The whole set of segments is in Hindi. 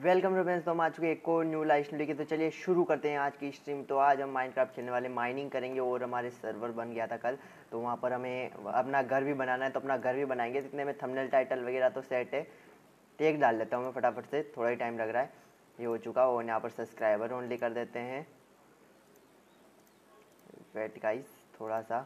Welcome to friends. तो हम आ चुके हैं एक और न्यू लाइव स्ट्रीम लेके। तो चलिए शुरू करते हैं आज की स्ट्रीम। तो आज हम माइनक्राफ्ट खेलने वाले, माइनिंग करेंगे और हमारे सर्वर बन गया था कल, तो वहाँ पर हमें अपना घर भी बनाना है। तो अपना घर भी बनाएंगे, जितने में थंबनेल टाइटल वगैरह तो सेट है। टेक डाल देता हूँ मैं फटाफट से, थोड़ा ही टाइम लग रहा है। ये हो चुका, और यहाँ पर सब्सक्राइबर ओनली कर देते हैं। वेट गाइस थोड़ा सा,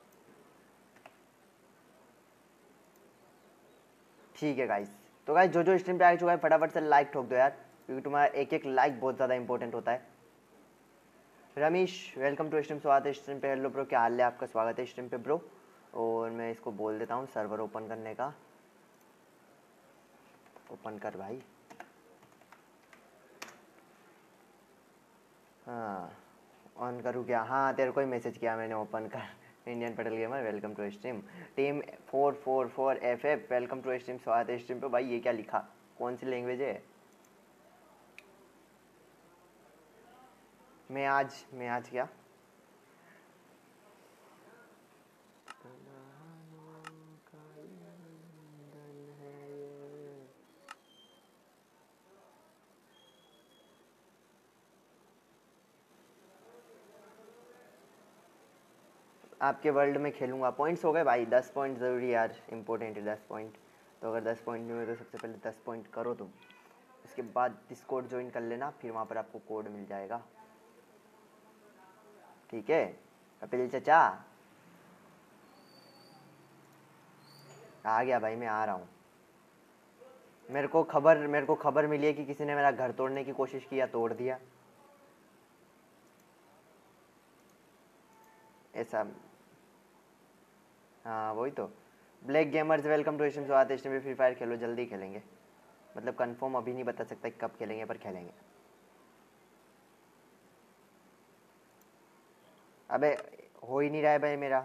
ठीक है गाइस। तो गाइस जो जो स्ट्रीम पे आ चुका है फटाफट से लाइक ठोक दो यार, क्योंकि तुम्हारा एक एक लाइक बहुत ज़्यादा इंपॉर्टेंट होता है। रमेश वेलकम टू स्ट्रीम, स्वागत है स्ट्रीम पे। हेलो ब्रो, क्या हाल है आपका? स्वागत है स्ट्रीम पे ब्रो। और मैं इसको बोल देता हूँ सर्वर ओपन करने का। ओपन कर भाई। हाँ ऑन करूँ क्या? हाँ तेरे को ही मैसेज किया मैंने, ओपन कर। Indian Patel gamer welcome to stream. Team 444FF welcome to stream, स्वागत है स्ट्रीम पे। भाई ये क्या लिखा, कौन सी लैंग्वेज है? मैं आज क्या? आपके वर्ल्ड में खेलूंगा। पॉइंट्स हो गए भाई, 10 पॉइंट ज़रूरी यार, इंपॉर्टेंट है 10 पॉइंट। तो अगर 10 पॉइंट नहीं हुए तो सबसे पहले 10 पॉइंट करो तुम। उसके बाद डिस्कॉर्ड ज्वाइन कर लेना, फिर वहाँ पर आपको कोड मिल जाएगा। ठीक है कपिल चचा? आ गया भाई, मैं आ रहा हूँ। मेरे को खबर मिली है कि किसी ने मेरा घर तोड़ने की कोशिश किया, तोड़ दिया ऐसा। हाँ वही तो। Black gamers welcome to stream, स्वागत है स्ट्रीम पे। फ्री फायर खेलो, जल्दी खेलेंगे। मतलब कंफर्म अभी नहीं बता सकता कब खेलेंगे, पर खेलेंगे। अबे हो ही नहीं रहा है भाई मेरा।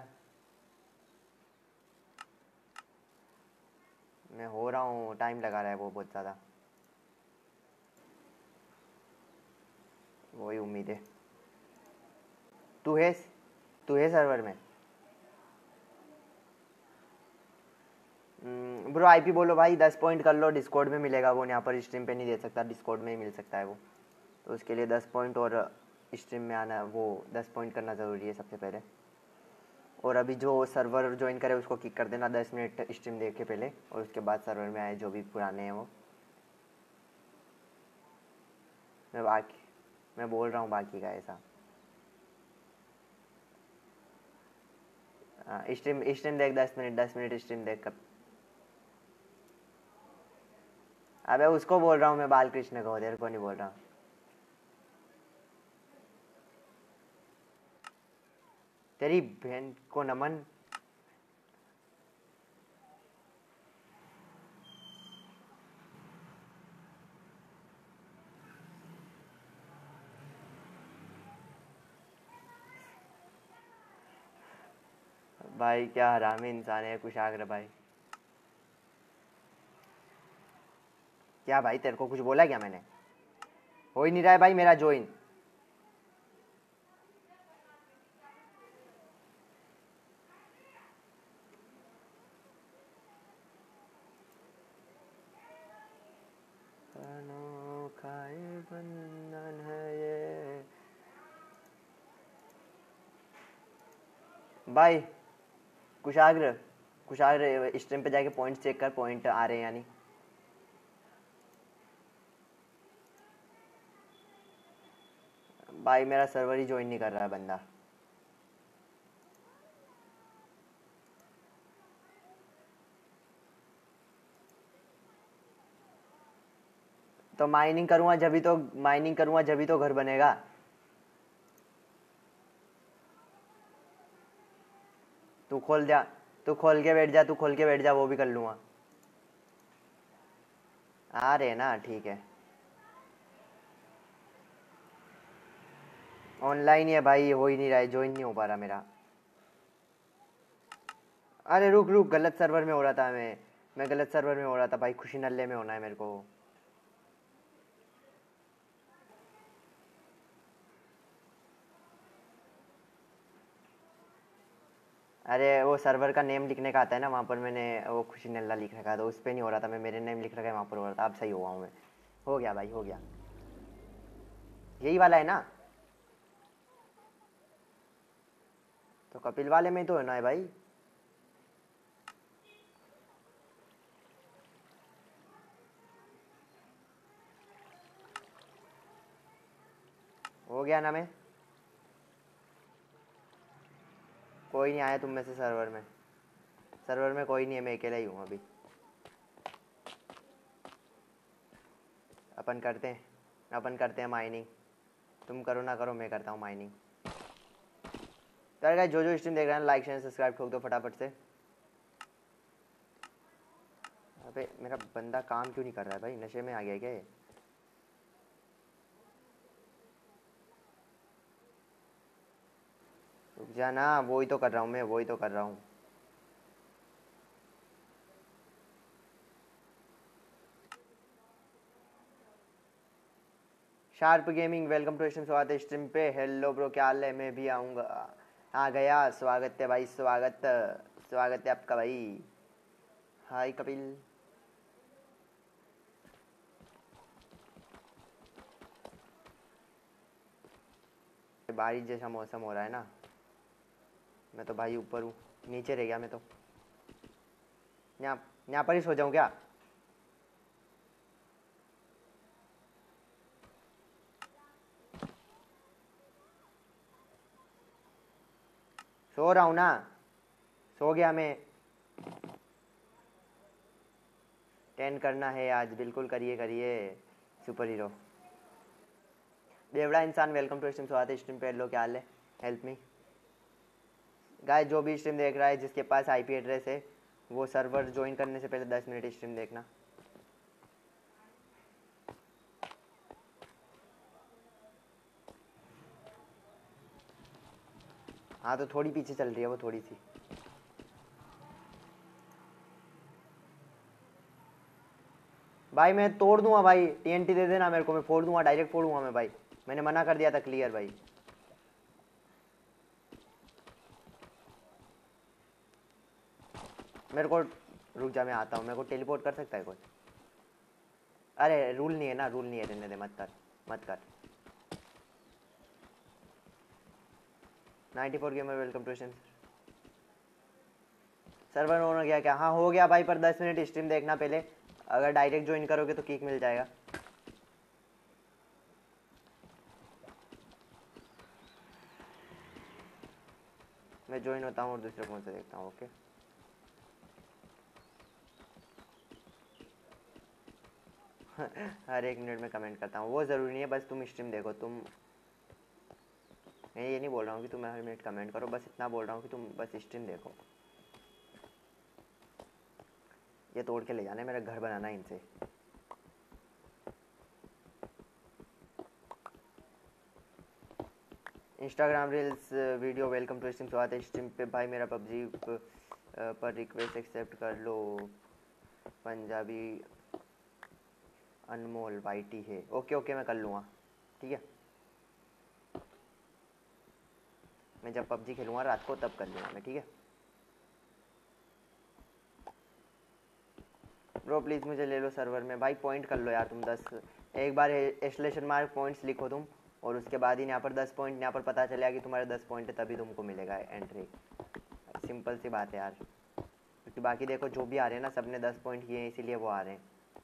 मैं हो रहा हूँ, टाइम लगा रहा है वो बहुत ज़्यादा। वही उम्मीद है। तू है तू है सर्वर में? ब्रो आईपी बोलो भाई, 10 पॉइंट कर लो। डिस्कॉर्ड में मिलेगा वो, यहाँ पर स्ट्रीम पे नहीं दे सकता, डिस्कॉर्ड में ही मिल सकता है वो। तो उसके लिए 10 पॉइंट और स्ट्रीम में आना, वो 10 पॉइंट करना ज़रूरी है सबसे पहले। और अभी जो सर्वर ज्वाइन करे उसको किक कर देना 10 मिनट स्ट्रीम देख के पहले, और उसके बाद सर्वर में आए जो भी पुराने हैं वो। मैं बोल रहा हूँ बाकी का ऐसा। स्ट्रीम स्ट्रीम देख, 10 मिनट स्ट्रीम देख कब। अबे उसको बोल रहा हूँ मैं, बालकृष्ण को, तेरे को नहीं बोल रहा। तेरी बहन को नमन। भाई क्या हरामी इंसान है कुशाग्र भाई। क्या भाई, तेरे को कुछ बोला क्या मैंने? हो ही नहीं रहा है भाई मेरा ज्वाइन। अनोखा ये बंधन है ये। भाई कुशाग्र, कुशाग्र स्ट्रीम पे जाके पॉइंट चेक कर, पॉइंट आ रहे हैं यानी। भाई मेरा सर्वर ही ज्वाइन नहीं कर रहा है बंदा। तो माइनिंग करूँगा जब तो घर बनेगा। तू खोल जा, तू खोल के बैठ जा, वो भी कर लूँगा। आ रहे ना, ठीक है। ऑनलाइन ही है भाई, हो ही नहीं रहा है, ज्वाइन नहीं हो पा रहा मेरा। अरे रुक रुक, गलत सर्वर में हो रहा था मैं गलत सर्वर में हो रहा था भाई, खुशी नल्ले में होना है मेरे को। अरे वो सर्वर का नेम लिखने का आता है ना, वहाँ पर मैंने वो खुशी नल्ला लिख रखा था, उस पर नहीं हो रहा था। मैं मेरे नेम लिख रखा है वहाँ पर हो रहा था। अब सही हुआ हूँ मैं। हो गया भाई, हो गया। यही वाला है ना? तो कपिल वाले में तो है ना भाई। हो गया ना? मैं कोई नहीं आया तुम में से सर्वर में। सर्वर में कोई नहीं है, मैं अकेला ही हूँ अभी। अपन करते हैं माइनिंग। तुम करो ना करो, मैं करता हूँ माइनिंग। तो गाइस जो स्ट्रीम देख रहे हैं लाइक शेयर सब्सक्राइब ठोक दो फटाफट से। अबे मेरा बंदा काम क्यों नहीं कर रहा है भाई? नशे में आ गया क्या ये? रुक जा ना, वही तो कर रहा हूँ मैं, वही तो कर रहा हूँ। Sharp gaming welcome to stream, स्वागत है स्ट्रीम पे। हेलो ब्रो, क्या हाल है? मैं भी आऊँगा। आ गया, स्वागत है भाई, स्वागत। स्वागत है आपका भाई। हाय कपिल। बारिश जैसा मौसम हो रहा है ना। मैं तो भाई ऊपर हूँ, नीचे रह गया मैं तो। यहाँ यहाँ पर ही सो जाऊँ क्या? सो रहा हूँ ना, सो गया मैं। 10 करना है आज, बिल्कुल करिए करिए सुपर हीरो। बेवड़ा इंसान वेलकम टू स्ट्रीम, स्वागत है स्ट्रीम पे। लो क्या हाल है? हेल्प मी गाइस, जो भी स्ट्रीम देख रहा है जिसके पास आईपी एड्रेस है वो सर्वर ज्वाइन करने से पहले 10 मिनट स्ट्रीम देखना। हाँ तो थोड़ी पीछे चल रही है वो, थोड़ी सी। भाई मैं तोड़ दूंगा भाई, टीएनटी दे देना मेरे को, मैं फोड़ दूंगा, डायरेक्ट फोड़ूंगा मैं भाई। मैंने मना कर दिया था क्लियर भाई। मेरे को रुक जा, मैं आता हूँ। मेरे को टेलीपोर्ट कर सकता है कोई? अरे रूल नहीं है ना, रूल नहीं है, रहने दे, मत कर मत कर। 94 gamer welcome to stream. Server on हो गया क्या? हाँ हो गया भाई, पर 10 मिनट स्ट्रीम देखना पहले। अगर डायरेक्ट ज्वाइन करोगे तो किक मिल जाएगा। मैं ज्वाइन होता हूँ और दूसरे फोन से देखता हूँ। ओके हर एक मिनट में कमेंट करता हूँ, वो ज़रूरी नहीं है, बस तुम स्ट्रीम देखो। तुम, मैं ये नहीं बोल रहा हूँ कि तुम हर मिनट कमेंट करो, बस इतना बोल रहा हूँ कि तुम बस स्ट्रीम देखो। ये तोड़ के ले जाना है, मेरा घर बनाना है इनसे। Instagram reels video welcome to stream, स्वागत है स्ट्रीम पे भाई। मेरा पबजी पर रिक्वेस्ट एक्सेप्ट कर लो। पंजाबी अनमोल वाईटी है। ओके ओके मैं कर लूँगा, ठीक है। मैं जब पबजी खेलूँगा रात को तब कर लूँगा मैं, ठीक है। ब्रो प्लीज़ मुझे ले लो सर्वर में। भाई पॉइंट कर लो यार तुम 10। एक बार एस्लेशन मार्क पॉइंट्स लिखो तुम, और उसके बाद ही यहाँ पर 10 पॉइंट, यहाँ पर पता चलेगा कि तुम्हारे 10 पॉइंट है, तभी तुमको मिलेगा एंट्री। सिंपल सी बात है यार, क्योंकि बाकी देखो जो भी आ रहे हैं ना, सब ने 10 पॉइंट किए हैं, इसीलिए वो आ रहे हैं।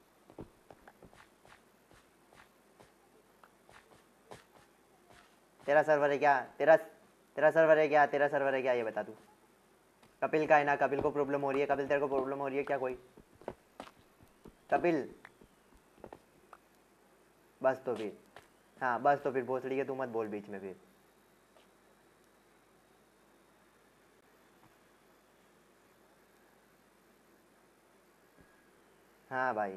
तेरा सर्वर है क्या? तेरा सर्वर है क्या? तेरा सर्वर है क्या ये बता तू। कपिल का है ना? कपिल को प्रॉब्लम हो रही है? कपिल तेरे को प्रॉब्लम हो रही है क्या कोई? कपिल बस तो फिर, हाँ बस तो फिर भोसड़ी के तू मत बोल बीच में फिर। हाँ भाई,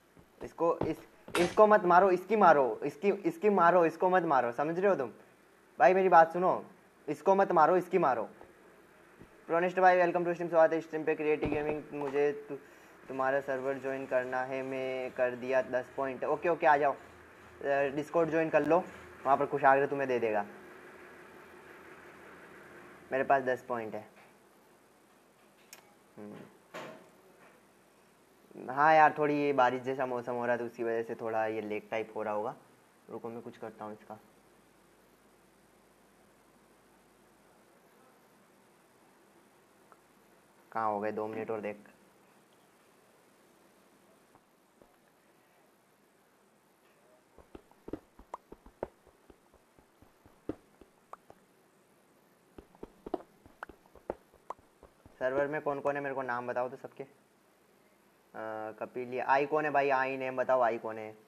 इसको मत मारो, इसकी मारो, इसकी मारो, इसको मत मारो, समझ रहे हो तुम? भाई मेरी बात सुनो, इसको मत मारो, इसकी मारो। प्रोनिस्ट भाई वेलकम टू स्ट्रीम, स्वागत है स्ट्रीम पे। क्रिएटिव गेमिंग मुझे तुम्हारा सर्वर ज्वाइन करना है, मैं कर दिया 10 पॉइंट। ओके ओके आ जाओ, डिस्कॉर्ड ज्वाइन कर लो, वहाँ पर खुशाग्र तुम्हें दे देगा। मेरे पास 10 पॉइंट है। हाँ यार, थोड़ी ये बारिश जैसा मौसम हो रहा है तो उसकी वजह से थोड़ा ये लेक टाइप हो रहा होगा। रुको मैं कुछ करता हूँ इसका। कहाँ हो गए 2 मिनट और देख। सर्वर में कौन कौन है मेरे को नाम बताओ तो सबके। कपिल, आई कौन है भाई? आई नेम बताओ, आई कौन है?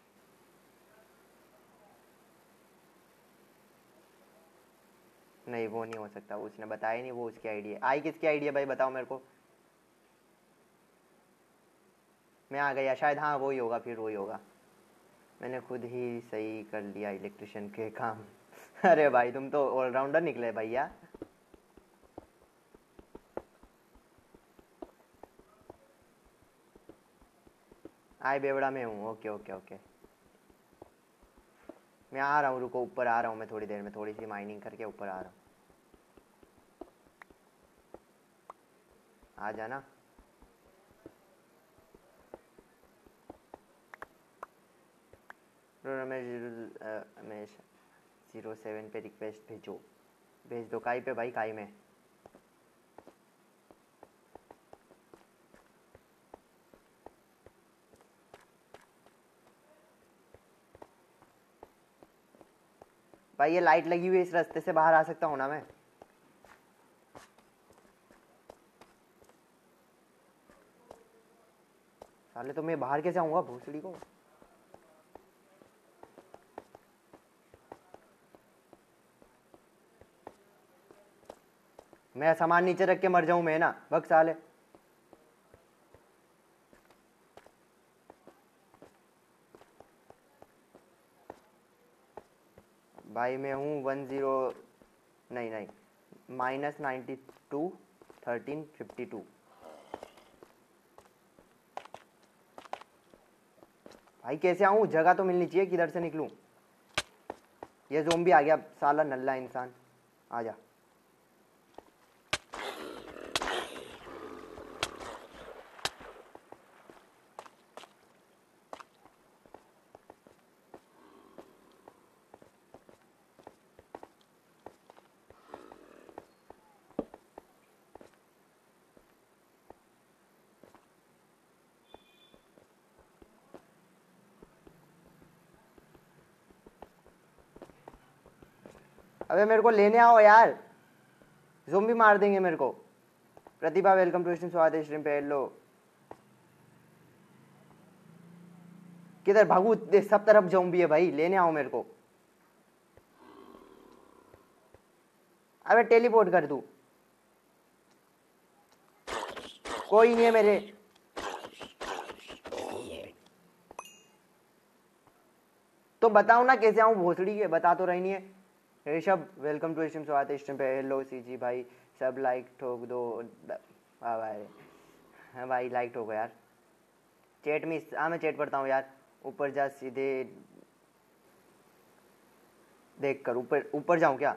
नहीं वो नहीं हो सकता, उसने बताया नहीं, वो उसकी आईडी है। आई किसकी आईडी है भाई बताओ मेरे को। मैं आ गया शायद, हाँ वही होगा, फिर वही होगा। मैंने खुद ही सही कर लिया इलेक्ट्रिशियन के काम। अरे भाई तुम तो ऑलराउंडर निकले भैया। आई बेवड़ा में हूँ, ओके ओके ओके। मैं आ रहा हूँ, रुको ऊपर आ रहा हूँ मैं थोड़ी देर में, थोड़ी सी माइनिंग करके ऊपर आ रहा हूँ। आ जाना। रमेश 07 पे रिक्वेस्ट भेजो। भेज दो। काई पे भाई? काई में? भाई ये लाइट लगी हुई है, इस रास्ते से बाहर आ सकता हूँ ना मैं? साले तो मैं बाहर कैसे आऊंगा भूसड़ी को? मैं सामान नीचे रख के मर जाऊं मैं ना, भग साले। भाई मैं हूँ 10, नहीं नहीं, -92 1352। भाई कैसे आऊँ? जगह तो मिलनी चाहिए, किधर से निकलूँ? ये ज़ोंबी आ गया साला नल्ला इंसान। आ जा। अबे मेरे को लेने आओ यार, ज़ोंबी मार देंगे मेरे को। प्रतिभा वेलकम टू स्ट्रीम, स्वागत है स्ट्रीम पे। हेलो। किधर भागू? सब तरफ ज़ोंबी है भाई, लेने आओ मेरे को। अबे टेलीपोर्ट कर तू। कोई नहीं है मेरे। तो बताओ ना कैसे आऊं भोसड़ी के, बता तो रही नहीं है। ऋषभ वेलकम टू स्ट्रीम, स्वागत है स्ट्रीम पे। हेलो सीजी भाई, सब लाइक ठोक दो। हाँ भाई, हाँ भाई लाइक ठोको यार। चैट में, हाँ मैं चैट पढ़ता हूँ यार। ऊपर जा सीधे देख कर, ऊपर ऊपर जाऊं क्या?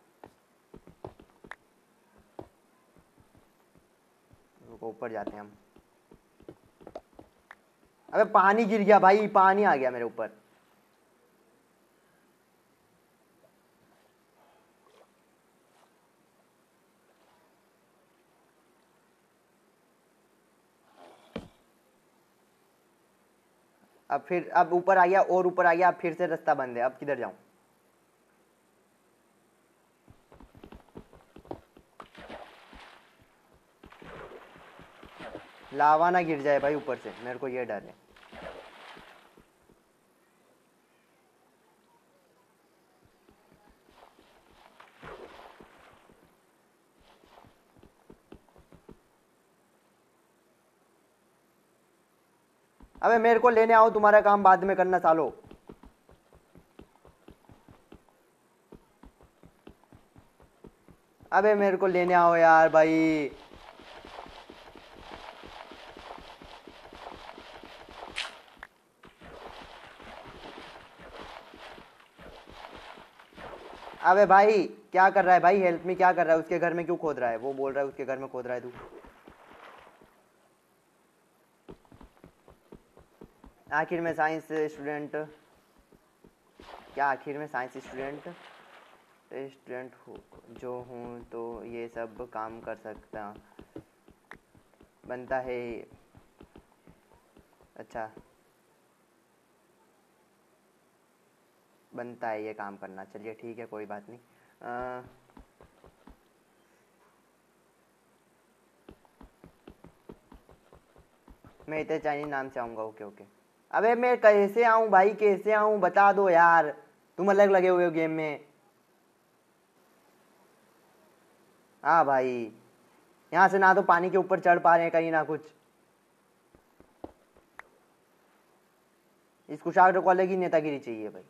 रुको ऊपर जाते हैं हम। अबे पानी गिर गया भाई, पानी आ गया मेरे ऊपर। अब फिर, अब ऊपर आ गया और ऊपर आ गया, अब फिर से रास्ता बंद है, अब किधर जाऊं? लावा ना गिर जाए भाई ऊपर से, मेरे को ये डर है। अबे मेरे को लेने आओ, तुम्हारा काम बाद में करना सालो। अबे मेरे को लेने आओ यार भाई। अबे भाई क्या कर रहा है भाई? हेल्प में क्या कर रहा है? उसके घर में क्यों खोद रहा है? वो बोल रहा है उसके घर में खोद रहा है तू। आखिर में साइंस स्टूडेंट, क्या आखिर में साइंस स्टूडेंट स्टूडेंट हो जो हूँ तो ये सब काम कर सकता बनता है। अच्छा, बनता है ये काम करना, चलिए ठीक है कोई बात नहीं। मैं इतने चाइनीज नाम से आऊँगा, ओके ओके। अबे मैं कैसे आऊँ भाई, कैसे आऊँ बता दो यार, तुम अलग लगे हुए हो गेम में। हाँ भाई, यहाँ से ना तो पानी के ऊपर चढ़ पा रहे हैं कहीं ना कुछ। इस कुशाग्र को अलग ही नेतागिरी चाहिए भाई।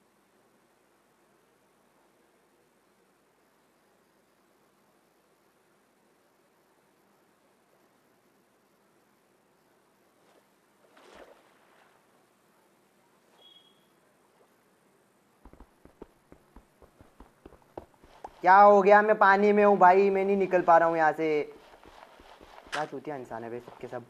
क्या हो गया, मैं पानी में हूँ भाई, मैं नहीं निकल पा रहा हूँ यहाँ से। क्या चूतिया इंसान है भाई सबके सब।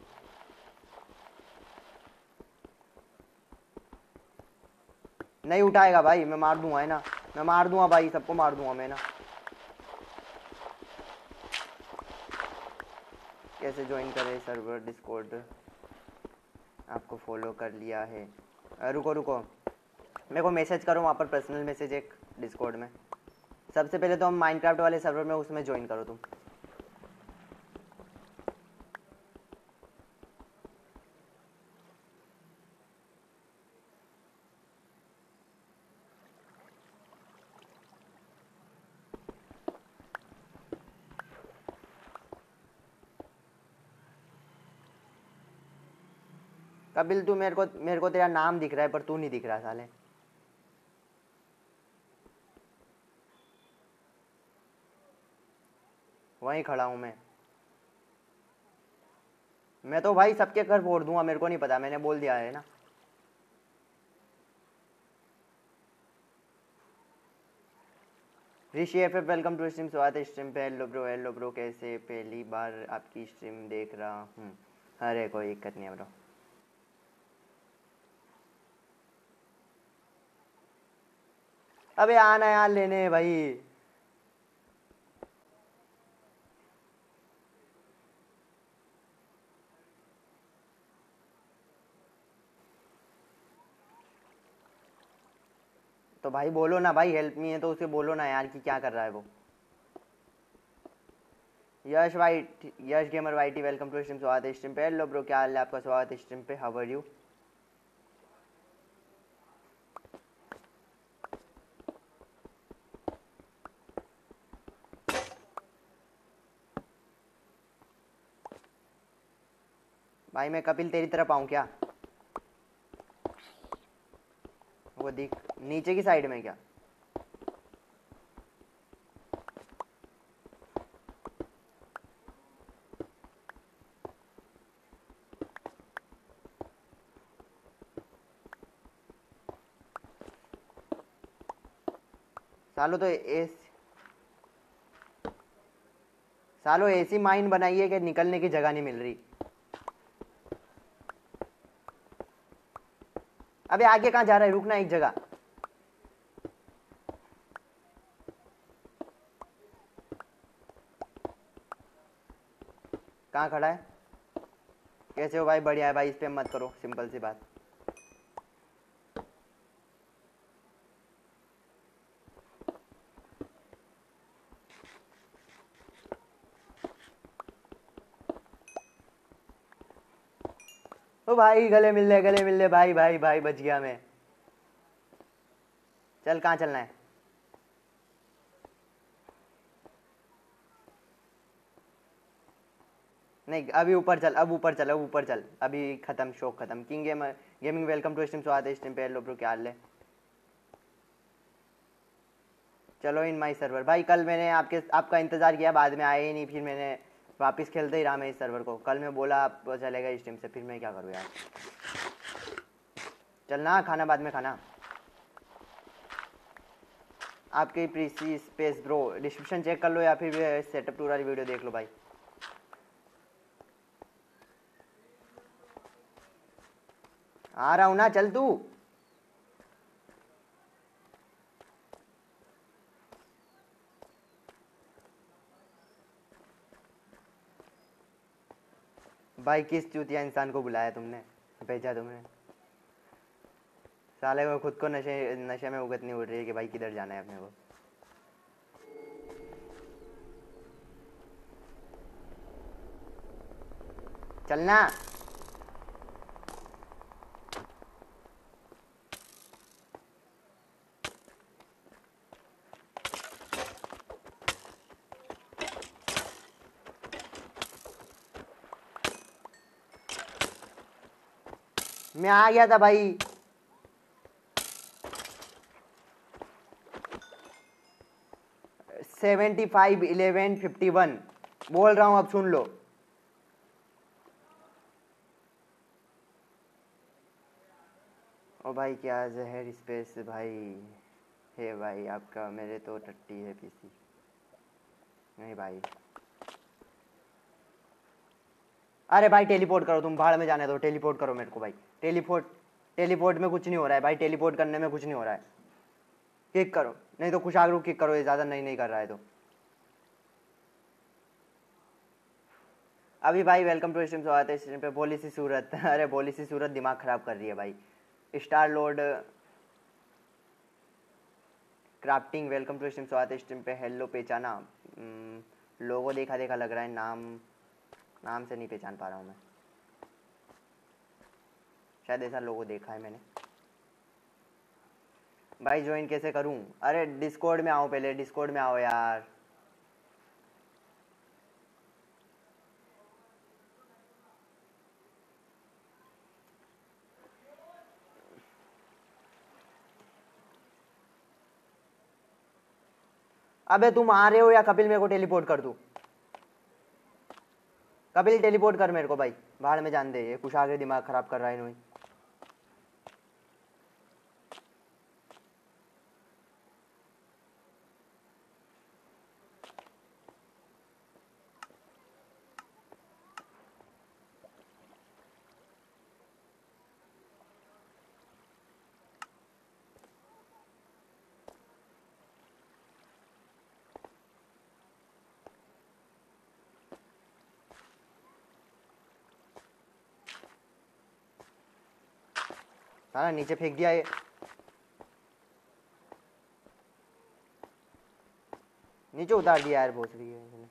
नहीं उठाएगा भाई, मैं मार दूंगा है ना, मैं मार दूंगा भाई, सबको मार दूंगा मैं ना। कैसे ज्वाइन करें सर्वर डिस्कॉर्ड, आपको फॉलो कर लिया है। रुको रुको, मेरे को मैसेज करो वहाँ पर, पर्सनल मैसेज एक डिस्कॉर्ड में। सबसे पहले तो हम माइनक्राफ्ट वाले सर्वर में, उसमें ज्वाइन करो तुम। कपिल तू मेरे को तेरा नाम दिख रहा है पर तू नहीं दिख रहा साले। वहीं खड़ा हूँ मैं तो भाई सबके घर फोड़ दूंगा, मेरे को नहीं पता, मैंने बोल दिया है ना। Rishi F welcome to stream, स्वागत है स्ट्रीम पे। हेलो ब्रो कैसे, पहली बार आपकी स्ट्रीम देख रहा हूँ। अरे कोई दिक्कत नहीं है ब्रो। अबे आना यार लेने भाई। तो भाई बोलो ना भाई, हेल्प मी है तो उसे बोलो ना यार कि क्या कर रहा है वो। Yash gamer YT welcome to stream, स्वागत है स्ट्रीम पे। हेलो ब्रो क्या हाल है आपका, स्वागत है स्ट्रीम पे, हाउ आर यू। भाई मैं कपिल तेरी तरफ आऊँ क्या, वो दिख नीचे की साइड में क्या। सालो तो सालो ऐसी माइन बनाई है कि निकलने की जगह नहीं मिल रही। अबे आगे कहाँ जा रहा है, रुकना एक जगह। कहाँ खड़ा है, कैसे हो भाई, बढ़िया है भाई, इस पे मत करो, सिंपल सी बात। ओ भाई गले मिल ले भाई भाई भाई, बच गया मैं। चल कहाँ चलना है। नहीं अभी ऊपर चल, अब ऊपर चल, अभी खत्म, शौक खत्म। King Gaming welcome to stream, स्वागत है स्ट्रीम पे। हेलो ब्रो क्या हाल है। चलो इन माई सर्वर भाई, कल मैंने आपका इंतजार किया, बाद में आए ही नहीं, फिर मैंने वापस खेलते ही रहा मैं इस सर्वर को। कल मैं बोला आप चलेगा इस टीम से, फिर मैं क्या करूँ यार। चलना, खाना बाद में खाना। आपकी प्रीसी स्पेस ब्रो, डिस्क्रिप्शन चेक कर लो या फिर सेटअप टूर वाली वीडियो देख लो भाई। आ रहा हूं ना, चल तू। भाई किस चूतिया इंसान को बुलाया तुमने, भेजा तुमने? साले को खुद को नशे नशे में उगतनी उड़ रही है कि भाई किधर जाना है अपने को। चलना। मैं आ गया था भाई। सेवेंटी 1151 बोल रहा हूं, अब सुन लो। ओ भाई क्या जहर स्पेस भाई है भाई आपका, मेरे तो टट्टी है पीसी। नहीं भाई, अरे भाई टेलीपोर्ट करो, तुम भाड़ में जाने दो, टेलीपोर्ट करो मेरे को भाई। टेलीपोर्ट टेलीपोर्ट में कुछ नहीं हो रहा है भाई, टेलीपोर्ट करने में कुछ नहीं हो रहा है। किक करो, नहीं तो खुशागरू किक करो, ये ज़्यादा नहीं कर रहा है तो। अभी भाई वेलकम टू स्ट्रीम, स्वागत है स्ट्रीम पे। भोली सी सूरत अरे भोली सी सूरत दिमाग खराब कर रही है भाई। Star Lord crafting, welcome to stream, स्वागत है स्ट्रीम पे। हेलो पहचाना, लोगो देखा देखा लग रहा है, नाम से नहीं पहचान पा रहा हूँ मैं, शायद ऐसा लोगो देखा है मैंने। भाई ज्वाइन कैसे करूं? अरे डिस्कॉर्ड में आओ, पहले डिस्कॉर्ड में आओ यार। अबे तुम आ रहे हो या कपिल मेरे को टेलीपोर्ट कर दूं? कपिल टेलीपोर्ट कर मेरे को भाई, बाहर में जान दे, ये कुछ आगे दिमाग खराब कर रहा है इन्होंने। हाँ नीचे फेंक दिया ये, नीचे उतार दिया यार भोसड़ी है इसने।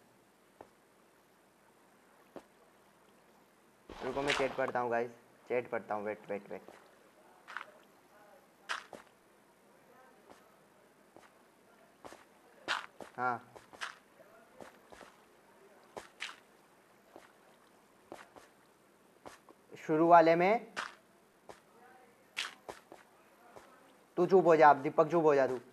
रुको मैं चैट पढ़ता हूँ गाइस, चैट पढ़ता हूँ, वेट वेट वेट। हाँ शुरू वाले में तू चुप हो जा, दीपक चुप हो जा तू।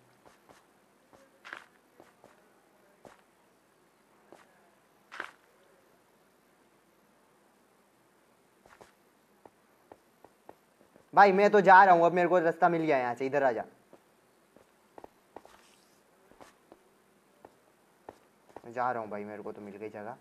भाई मैं तो जा रहा हूँ, अब मेरे को रास्ता मिल गया यहाँ से, इधर आ जा। जा रहा हूँ भाई, मेरे को तो मिल गई जगह।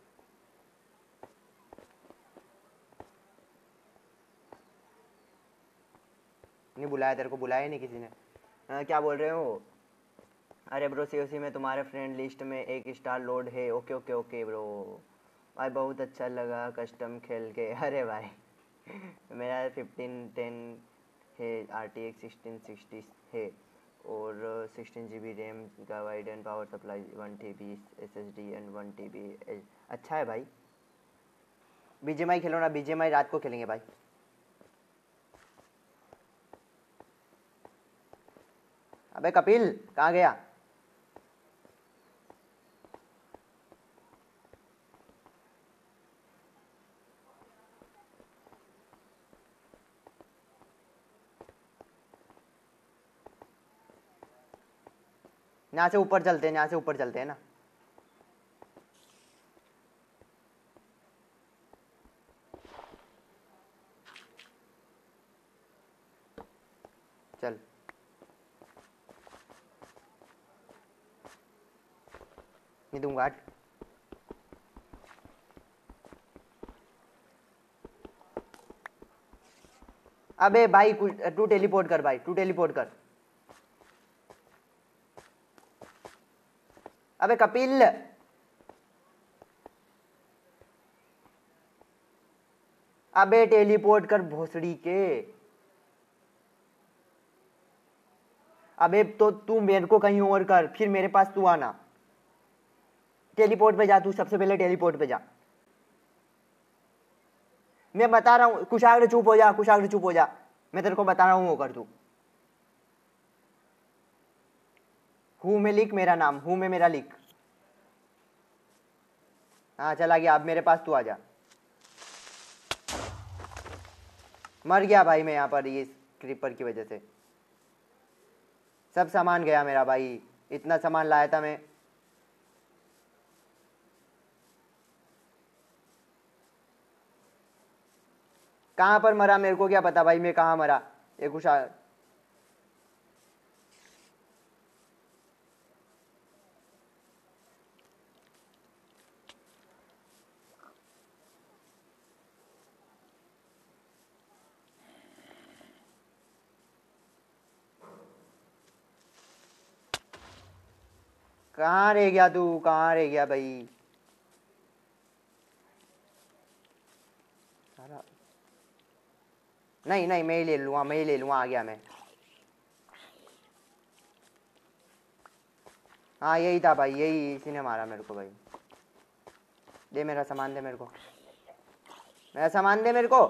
नहीं बुलाया तेरे को, बुलाया नहीं किसी ने। क्या बोल रहे हो? अरे ब्रो सीओसी में तुम्हारे फ्रेंड लिस्ट में एक स्टार लोड है। ओके ओके ओके ब्रो, भाई बहुत अच्छा लगा कस्टम खेल के। अरे भाई मेरा 1510 है, आर टी एक्स 1660 है और 16 GB रैम का wide and power supply, 1 TB SSD and 1 TB। अच्छा है भाई। बीजेएमआई खेलो ना, बीजेएमआई रात को खेलेंगे भाई। अबे कपिल कहाँ गया? यहाँ से ऊपर चलते हैं, यहाँ से ऊपर चलते हैं ना। चल नहीं दूंगा हट। अबे भाई तू टेलीपोर्ट कर भाई, तू टेलीपोर्ट कर। अबे कपिल, अबे टेलीपोर्ट कर भोसड़ी के। अबे तो तू मेरे को कहीं और कर, फिर मेरे पास तू आना। टेलीपोर्ट पे जा, तू सबसे पहले टेलीपोर्ट पे जा। मैं बता रहा हूं, कुशाग्र चुप हो जा, कुशाग्र चुप हो जा, मैं तेरे को बता रहा हूं वो कर तू। हूं में लिख मेरा नाम, हूं में मेरा लिख। हाँ चला गया, अब मेरे पास तू आ जा। मर गया भाई मैं यहाँ पर, ये क्रीपर की वजह से सब सामान गया मेरा भाई, इतना सामान लाया था मैं। कहां पर मरा मेरे को क्या पता भाई, मैं कहां मरा। ये कुछ कहाँ रह गया तू, कहाँ रह गया भाई। नहीं नहीं, मैं ही ले लूँगा, मैं ही ले लूँगा, आ गया मैं। हाँ यही था भाई, यही इसी ने मारा मेरे को भाई। दे मेरा सामान, दे मेरे को, मेरा सामान दे मेरे को।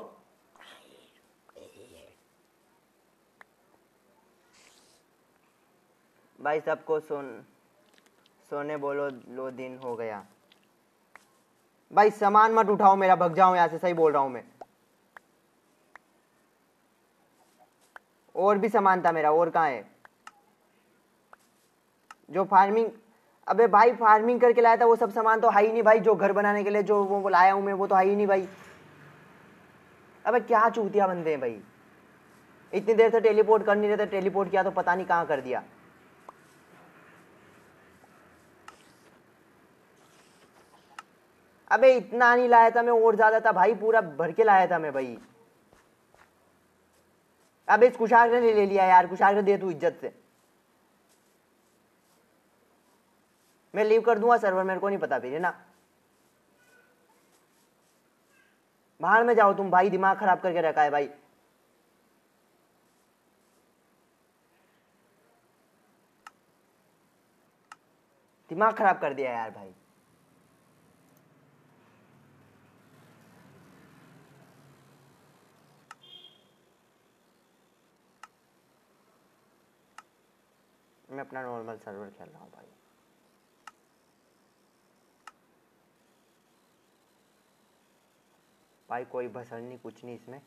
भाई सबको सोने बोलो, लो दिन हो गया। भाई सामान मत उठाओ मेरा, भग जाओ यहाँ से, सही बोल रहा हूँ मैं। और भी सामान था मेरा, और कहाँ है जो फार्मिंग। अबे भाई फार्मिंग करके लाया था वो सब सामान तो है ही नहीं भाई, जो घर बनाने के लिए जो वो लाया हूं मैं, वो तो है ही नहीं भाई। अबे क्या चूतिया बंदे हैं भाई, इतनी देर से टेलीपोर्ट कर नहीं रहे थे, टेलीपोर्ट किया तो पता नहीं कहाँ कर दिया। अबे इतना नहीं लाया था मैं, और ज्यादा था भाई, पूरा भर के लाया था मैं भाई। अबे इस कुशाग्र ने ले लिया यार, कुशाग्र दे तू इज्जत से। मैं लीव कर दूंगा सर्वर, मेरे को नहीं पता फिर, है ना। बाहर में जाओ तुम भाई, दिमाग खराब करके रखा है भाई। दिमाग खराब कर दिया यार भाई। मैं अपना नॉर्मल सर्वर खेल रहा हूँ भाई। भाई कोई भसड़ नहीं, कुछ नहीं इसमें।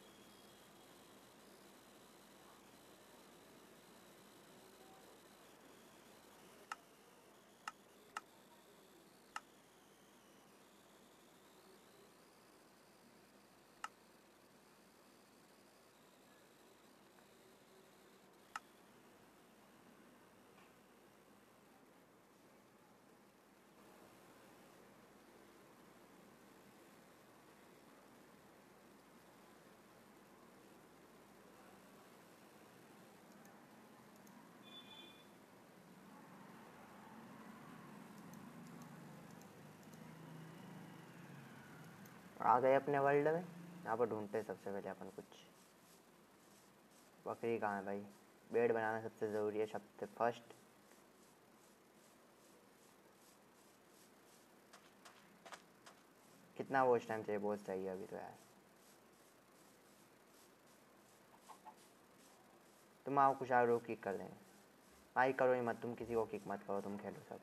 आ गए अपने वर्ल्ड में, यहाँ पर ढूंढते हैं सबसे पहले अपन कुछ। बकरी कहाँ है भाई, बेड बनाना सबसे ज़रूरी है, सबसे फर्स्ट। कितना वॉच टाइम चाहिए, बहुत चाहिए अभी तो यार। तुम आओ कुछ और किक कर देंगे भाई, करो ही मत तुम, किसी को किक मत करो, तुम खेलो सब।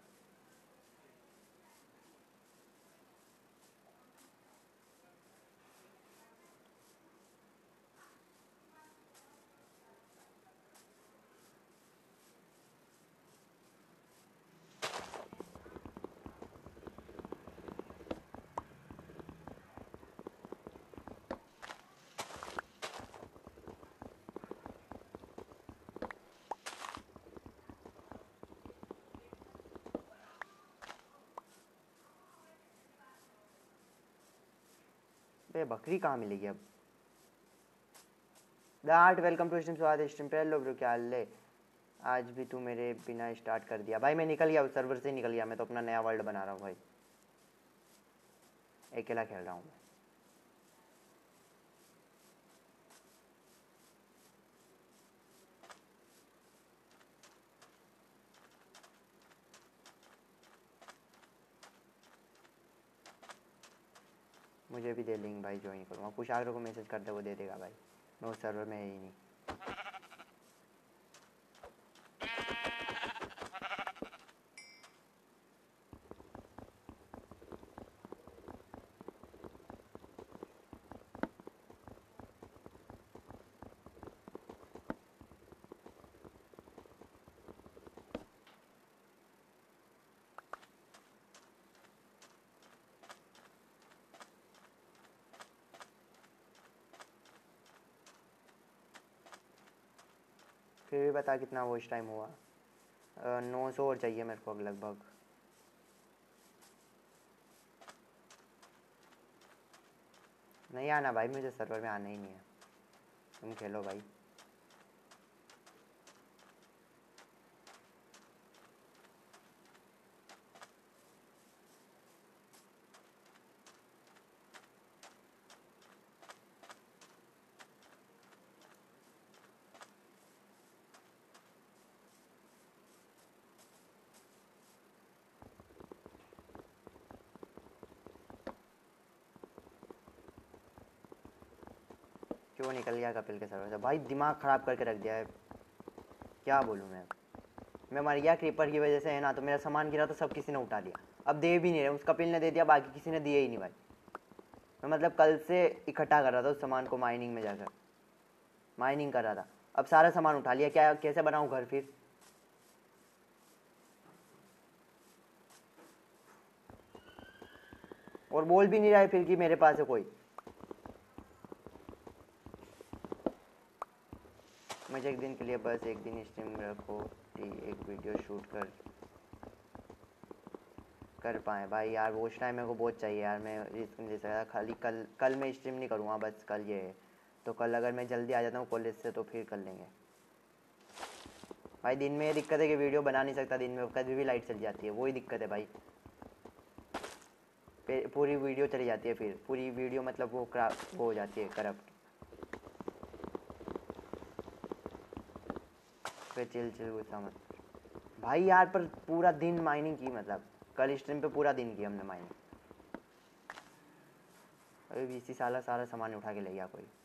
बकरी कहाँ मिलेगी अब। The art welcome to stream. स्वाद स्ट्रीम पे। हेलो ब्रो, क्या हाल है? आज भी तू मेरे बिना स्टार्ट कर दिया भाई। मैं निकल गया उस सर्वर से, निकल गया। मैं तो अपना नया वर्ल्ड बना रहा हूँ भाई, अकेला खेल रहा हूँ मैं। मुझे भी दे लिंक भाई, ज्वाइन करूँगा। कुशाग्र को मैसेज कर दे, वो दे देगा भाई। मैं उस सर्वर में है ही नहीं। फिर भी बता कितना वॉच टाइम हुआ। 900 और चाहिए मेरे को अब लगभग। नहीं आना भाई, मुझे सर्वर में आना ही नहीं है। तुम खेलो भाई। क्यों निकल गया कपिल के सर्वर से भाई? दिमाग ख़राब करके रख दिया है, क्या बोलूँ मैं मर गया क्रीपर की वजह से है ना। तो मेरा सामान गिरा तो सब किसी ने उठा लिया। अब दे भी नहीं रहे, उस कपिल ने दे दिया, बाकी किसी ने दिया ही नहीं भाई। मैं मतलब कल से इकट्ठा कर रहा था उस सामान को, माइनिंग में जाकर माइनिंग कर रहा था। अब सारा सामान उठा लिया, क्या कैसे बनाऊँ घर फिर? और बोल भी नहीं रहा है फिर कि मेरे पास है कोई। मुझे एक दिन के लिए बस एक दिन स्ट्रीम रखो, एक वीडियो शूट कर पाए भाई। यार वॉच टाइम मेरे को बहुत चाहिए यार। मैं रिस्क नहीं ले सकता। खाली कल मैं स्ट्रीम नहीं करूँगा, बस कल ये है। तो कल अगर मैं जल्दी आ जाता हूँ कॉलेज से तो फिर कर लेंगे भाई। दिन में ये दिक्कत है कि वीडियो बना नहीं सकता दिन में, कभी भी लाइट चली जाती है, वही दिक्कत है भाई। पूरी वीडियो चली जाती है, फिर पूरी वीडियो मतलब वो हो जाती है करप्ट। फिर चिल गुस्सा मत भाई यार। पर पूरा दिन माइनिंग की, मतलब कल स्ट्रीम पे पूरा दिन की हमने माइनिंग। अभी भी इसी साला सारा सामान उठा के ले गया कोई।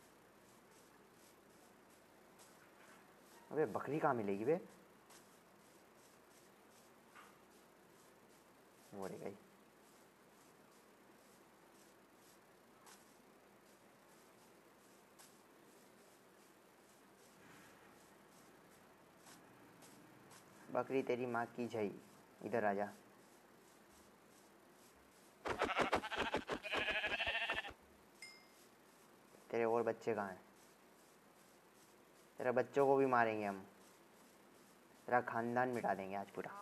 अबे बकरी कहाँ मिलेगी बे? वो रही गई। बकरी तेरी माँ की झई, इधर आजा। तेरे और बच्चे कहाँ हैं? तेरे बच्चों को भी मारेंगे हम, तेरा खानदान मिटा देंगे आज पूरा।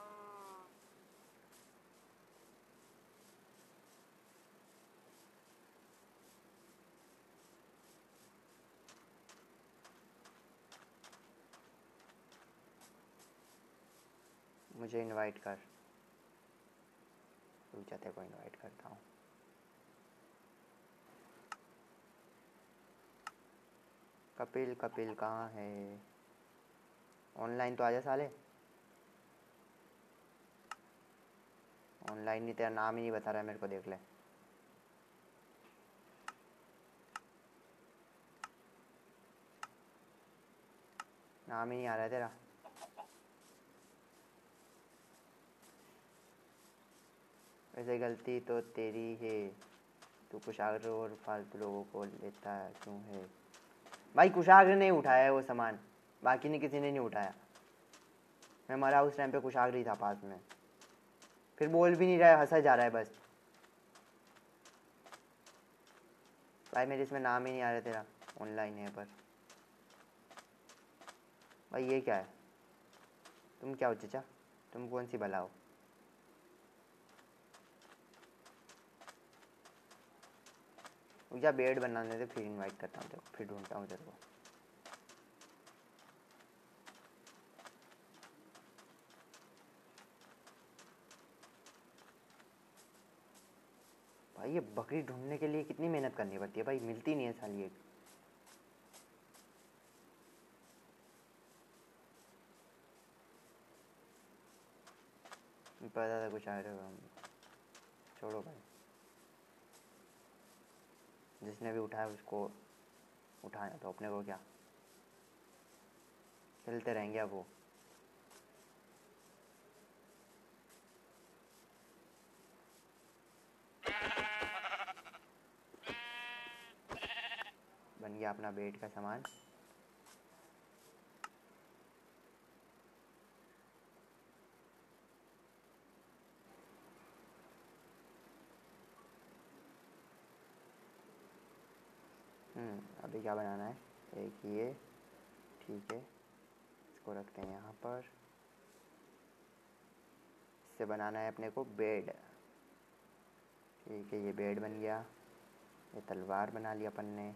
मुझे इनवाइट कर, रुक जा तेरे को इनवाइट करता हूँ। कपिल कपिल कहाँ है? ऑनलाइन तो आजा साले। ऑनलाइन नहीं, तेरा नाम ही नहीं बता रहा है मेरे को, देख ले। नाम ही नहीं आ रहा है तेरा। वैसे गलती तो तेरी है, तू कुशाग्र और फालतू लोगों को लेता क्यों है? भाई कुशाग्र ने उठाया है वो सामान, बाकी ने किसी ने नहीं उठाया। मैं मरा उस टाइम पे कुशाग्र ही था पास में। फिर बोल भी नहीं रहा है, हंसा जा रहा है बस। भाई मेरे इसमें नाम ही नहीं आ रहा तेरा, ऑनलाइन है पर। भाई ये क्या है? तुम क्या हो चचा? तुम कौन सी भला हो? मुझे बेड बनाने दे, फिर इनवाइट करता हूँ तेरे को, फिर ढूंढता हूँ तेरे को। भाई ये बकरी ढूंढने के लिए कितनी मेहनत करनी पड़ती है भाई, मिलती नहीं है साली एक। पता था कुछ आ रहा होगा, छोड़ो भाई, जिसने भी उठाया उसको उठाया, तो अपने को क्या, चलते रहेंगे अब वो। बन गया अपना बेड का सामान। अभी क्या बनाना है, एक ये, ठीक है, इसको रखते हैं यहाँ पर। इससे बनाना है अपने को बेड, ठीक है, ये बेड बन गया। ये तलवार बना लिया अपन ने,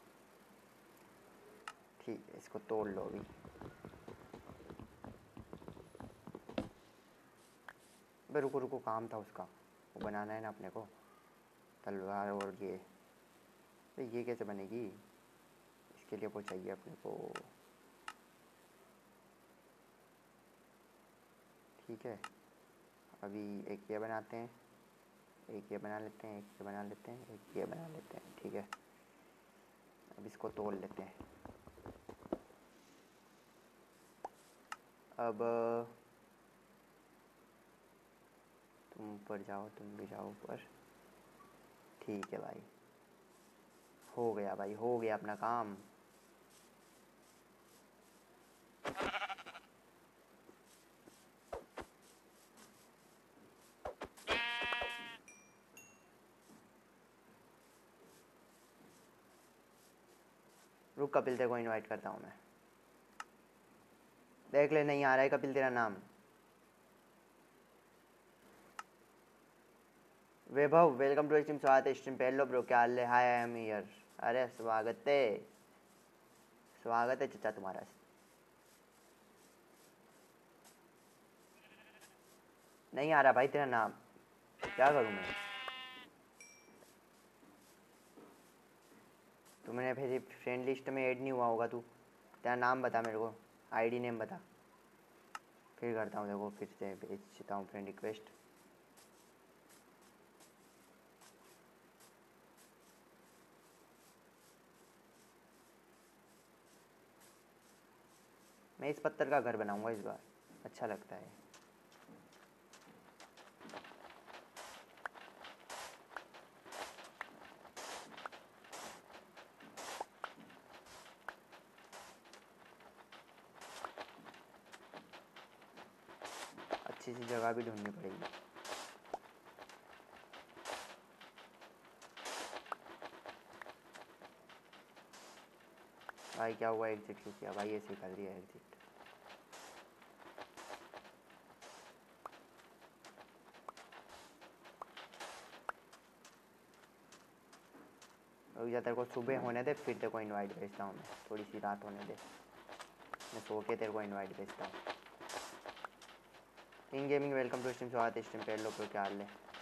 ठीक है, इसको तोड़ लो अभी। अबे रुको रुको, काम था उसका, वो बनाना है ना अपने को, तलवार। और ये कैसे बनेगी, इसके लिए वो चाहिए अपने को, ठीक है। अभी एक ये बनाते हैं, एक ये बना लेते हैं, एक ये बना लेते हैं, एक ये बना लेते हैं, ठीक है। अब इसको तोड़ लेते हैं। अब तुम ऊपर जाओ, तुम भी जाओ ऊपर, ठीक है भाई, हो गया भाई, हो गया अपना काम। रुक कपिल, तेरे को इनवाइट करता हूँ मैं, देख ले नहीं आ रहा है कपिल तेरा नाम। वैभव वेलकम टू स्ट्रीम, स्वागत है स्ट्रीम पे। हेलो ब्रो, क्या हाल है, हाय आई एम हियर। अरे स्वागत है, स्वागत है चचा तुम्हारा। नहीं आ रहा भाई तेरा नाम, क्या करूँ मैं। तुमने फिर फ्रेंड लिस्ट में ऐड नहीं हुआ होगा तू, तेरा नाम बता मेरे को, आईडी नेम बता, फिर करता हूँ देखो, फिर से भेजता हूँ फ्रेंड रिक्वेस्ट। मैं इस पत्थर का घर बनाऊंगा इस बार, अच्छा लगता है। अच्छी सी जगह भी ढूंढनी पड़ेगी। भाई क्या हुआ, एग्जिट क्यों किया भाई, ऐसे कर दिया एग्जिट। या तेरे को सुबह होने दे, फिर तेरे को इनवाइट भेजता हूँ मैं, थोड़ी सी रात होने दे, मैं सो के तेरे को इनवाइट भेजता हूँ। In gaming welcome to stream, स्वागत है स्ट्रीम पे। लोग क्या हाल है,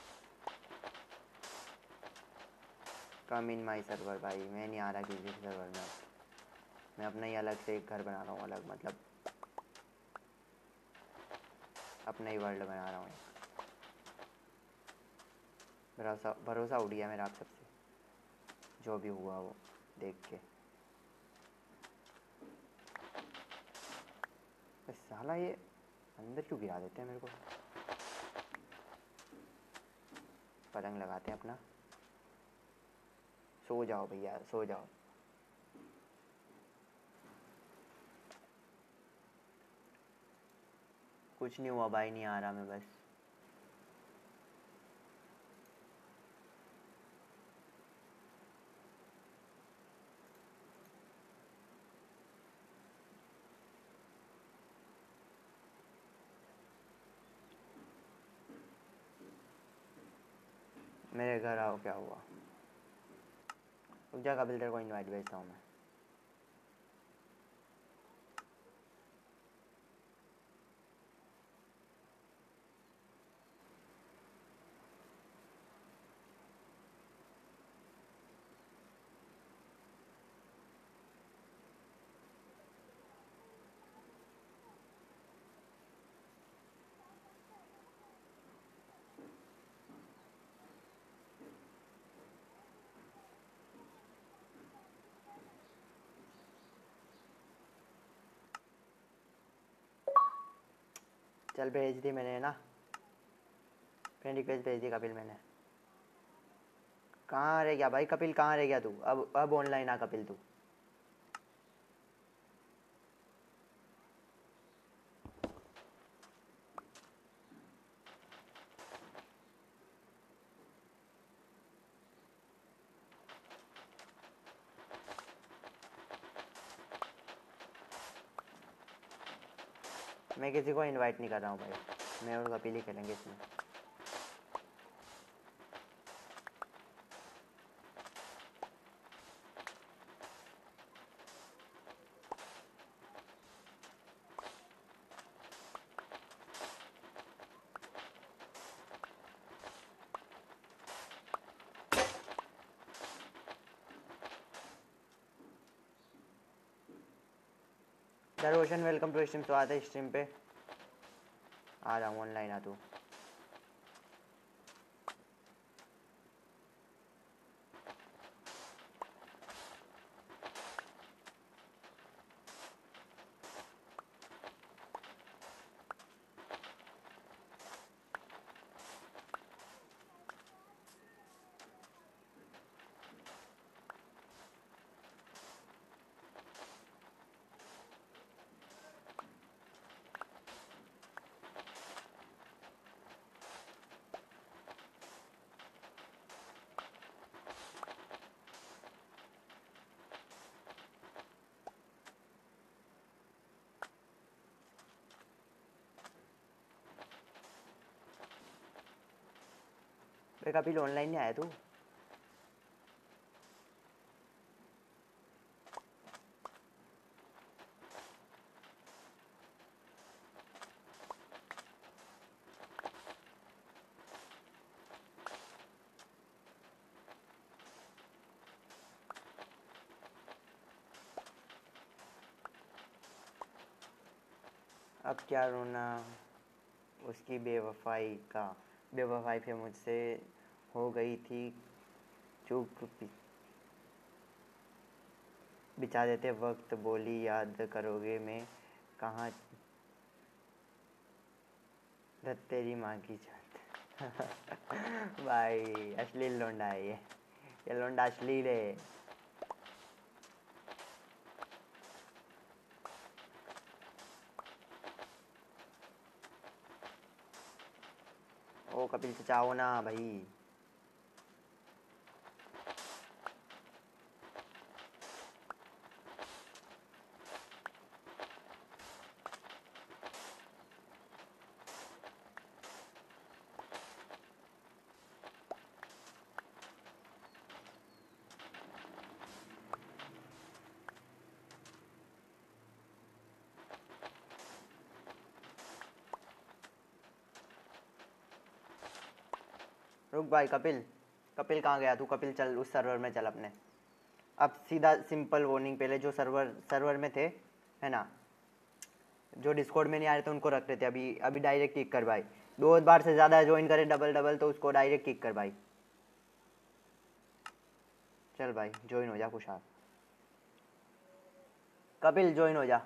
कम इन माई सर्वर। भाई मैं नहीं आ रहा किसी सर्वर में, मैं अपना ही अलग से एक घर बना रहा हूँ, अलग मतलब अपना ही वर्ल्ड बना रहा हूँ। भरोसा भरोसा उठ गया मेरा आप सबसे, जो भी हुआ वो देख के। साला ये अंदर क्यों गिरा देते हैं मेरे को। पलंग लगाते हैं अपना, सो जाओ भैया सो जाओ। कुछ नहीं हुआ भाई, नहीं आ रहा मैं बस। मेरे घर आओ, क्या हुआ, रुक जा कपिल, तेरे को इनवाइट भेजता हूँ मैं। चल भेज दी मैंने ना, फ्रेंड रिक्वेस्ट भेज दी कपिल मैंने। कहाँ रह गया भाई कपिल, कहाँ रह गया तू? अब ऑनलाइन आ कपिल तू। मैं किसी को इनवाइट नहीं कर रहा हूँ भाई, मैं और कपिल ही खेलेंगे इसमें। Roshan welcome to stream. तो आता है स्ट्रीम पे, आ रहा हूँ ऑनलाइन आ तू। कपिल ऑनलाइन नहीं आया तू? अब क्या रोना उसकी बेवफाई का, बेवफाई फिर मुझसे हो गई थी चूक, बिछा देते वक्त बोली याद करोगे, मैं कहाँ धत तेरी माँ की जात। भाई अश्लील लोंडा है ये लोंडा अश्लील है। ओ कपिल से चाहो ना भाई। रुक भाई कपिल, कपिल कहाँ गया तू? कपिल चल उस सर्वर में चल अपने। अब सीधा सिंपल वार्निंग, पहले जो सर्वर में थे है ना, जो डिस्कॉर्ड में नहीं आ रहे थे उनको रख रहे थे, अभी अभी डायरेक्ट किक कर भाई। 2 बार से ज़्यादा ज्वाइन करे डबल डबल तो उसको डायरेक्ट किक कर भाई। चल भाई ज्वाइन हो जा खुशहाल। कपिल ज्वाइन हो जा।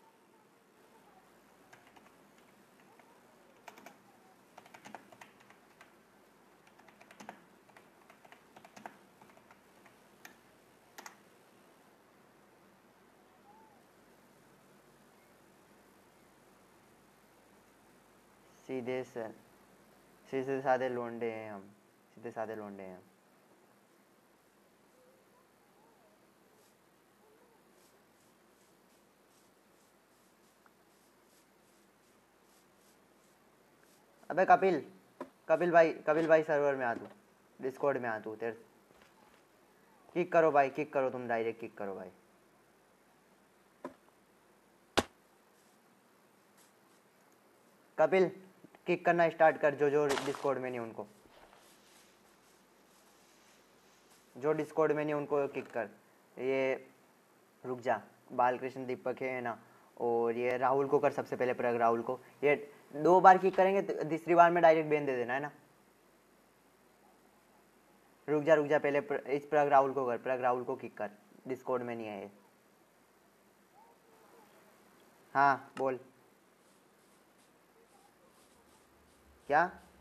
सीधे से सीधे साधे लोंडे हैं हम, सीधे साधे लोंडे हैं हम। अबे कपिल, कपिल भाई सर्वर में आ तू, डिस्कॉर्ड में आ तू। तेरे किक करो भाई, किक करो तुम, डायरेक्ट किक करो भाई। कपिल किक करना स्टार्ट कर, जो जो डिस्कॉर्ड में नहीं उनको, जो डिस्कॉर्ड में नहीं उनको किक कर। ये रुक जा, बालकृष्ण दीपक है ना, और ये राहुल को कर सबसे पहले, प्रग राहुल को। ये 2 बार किक करेंगे, तीसरी बार में डायरेक्ट बैन दे देना है ना। रुक जा पहले इस प्रग राहुल को कर, प्रग राहुल को किक कर, डिस्कॉर्ड में नहीं है ये। हाँ बोल। क्या?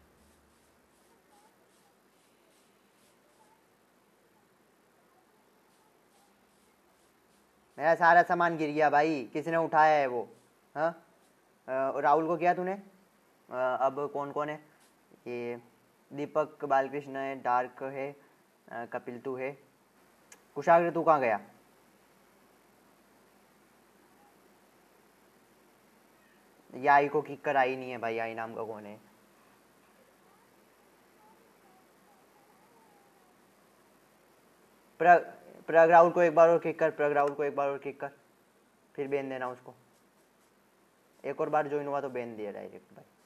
मेरा सारा सामान गिर गया भाई, किसी ने उठाया है वो। हाँ, राहुल को किया तूने? अब कौन कौन है? ये दीपक बालकृष्ण है, डार्क है, कपिल तू है। कुशाग्र तू कहाँ गया? ये आई को किक कर आई नहीं है भाई, आई नाम का कौन है? प्रग प्रग राहुल को एक बार और किक कर, प्रग राहुल को एक बार और किक कर, फिर बैन देना उसको। एक और बार ज्वाइन हुआ तो बैन दिया डायरेक्ट भाई।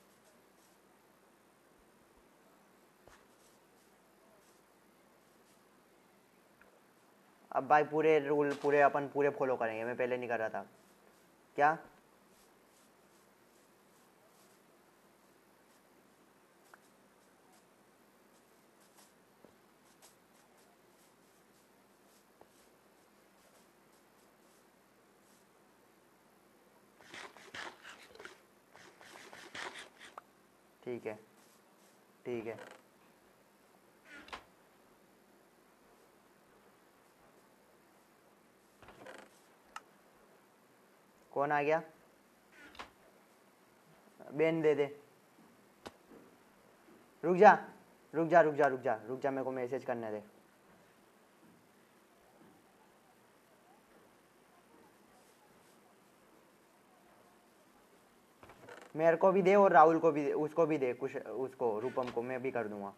अब भाई पूरे रूल पूरे अपन पूरे फॉलो करेंगे, मैं पहले नहीं कर रहा था। क्या? ठीक है, ठीक है। कौन आ गया? बैन दे दे। रुक जा, रुक जा, रुक जा, रुक जा, रुक जा, मेरे को मैसेज करने दे। मेरे को भी दे और राहुल को भी दे, उसको भी दे, कुछ उसको रूपम को मैं भी कर दूंगा।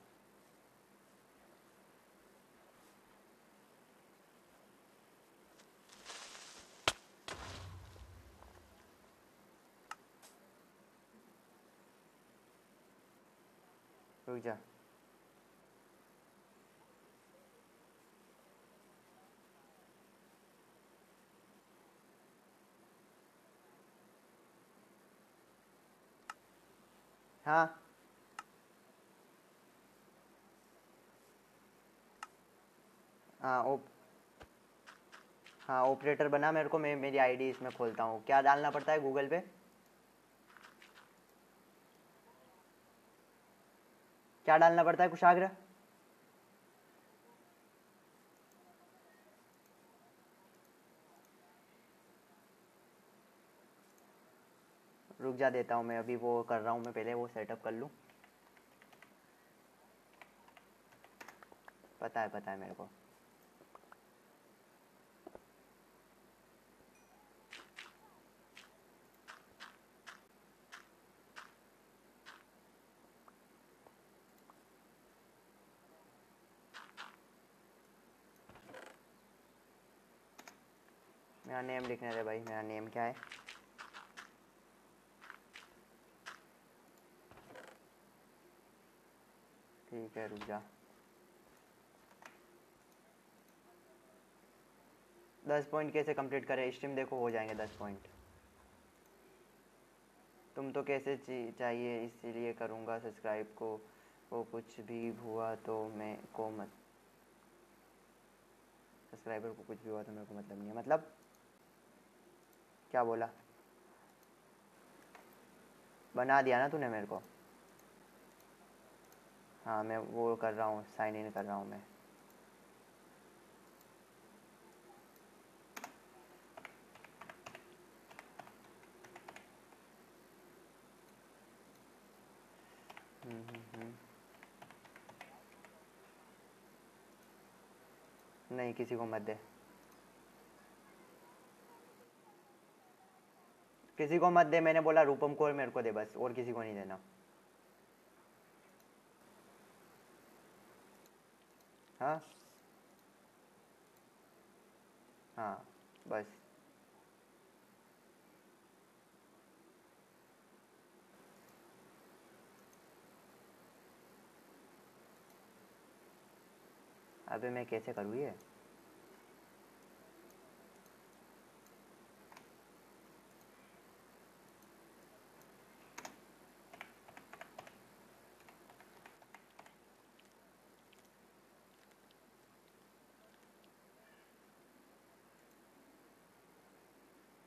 रुक जा। हाँ, हाँ हाँ, ऑपरेटर बना मेरे को, मैं मेरी आईडी इसमें खोलता हूँ। क्या डालना पड़ता है गूगल पे? क्या डालना पड़ता है कुशाग्र? रुक जा, देता हूँ मैं, अभी वो कर रहा हूँ, मैं पहले वो सेटअप कर लूँ। पता है मेरे को। मेरा नेम लिखने दे भाई, मेरा नेम क्या है? ठीक है, रुक जा। 10 पॉइंट कैसे कंप्लीट करें? स्ट्रीम देखो, हो जाएंगे 10 पॉइंट। तुम तो कैसे चाहिए इसीलिए करूँगा सब्सक्राइब को, वो कुछ भी हुआ तो मैं को मत, सब्सक्राइबर को कुछ भी हुआ तो मेरे को मतलब नहीं है। मतलब क्या बोला? बना दिया ना तूने मेरे को? हाँ, मैं वो कर रहा हूँ, साइन इन कर रहा हूँ मैं। नहीं, किसी को मत दे, किसी को मत दे, मैंने बोला रूपम को और मेरे को दे बस, और किसी को नहीं देना। हाँ, हाँ, बस। अबे मैं कैसे करूँ ये?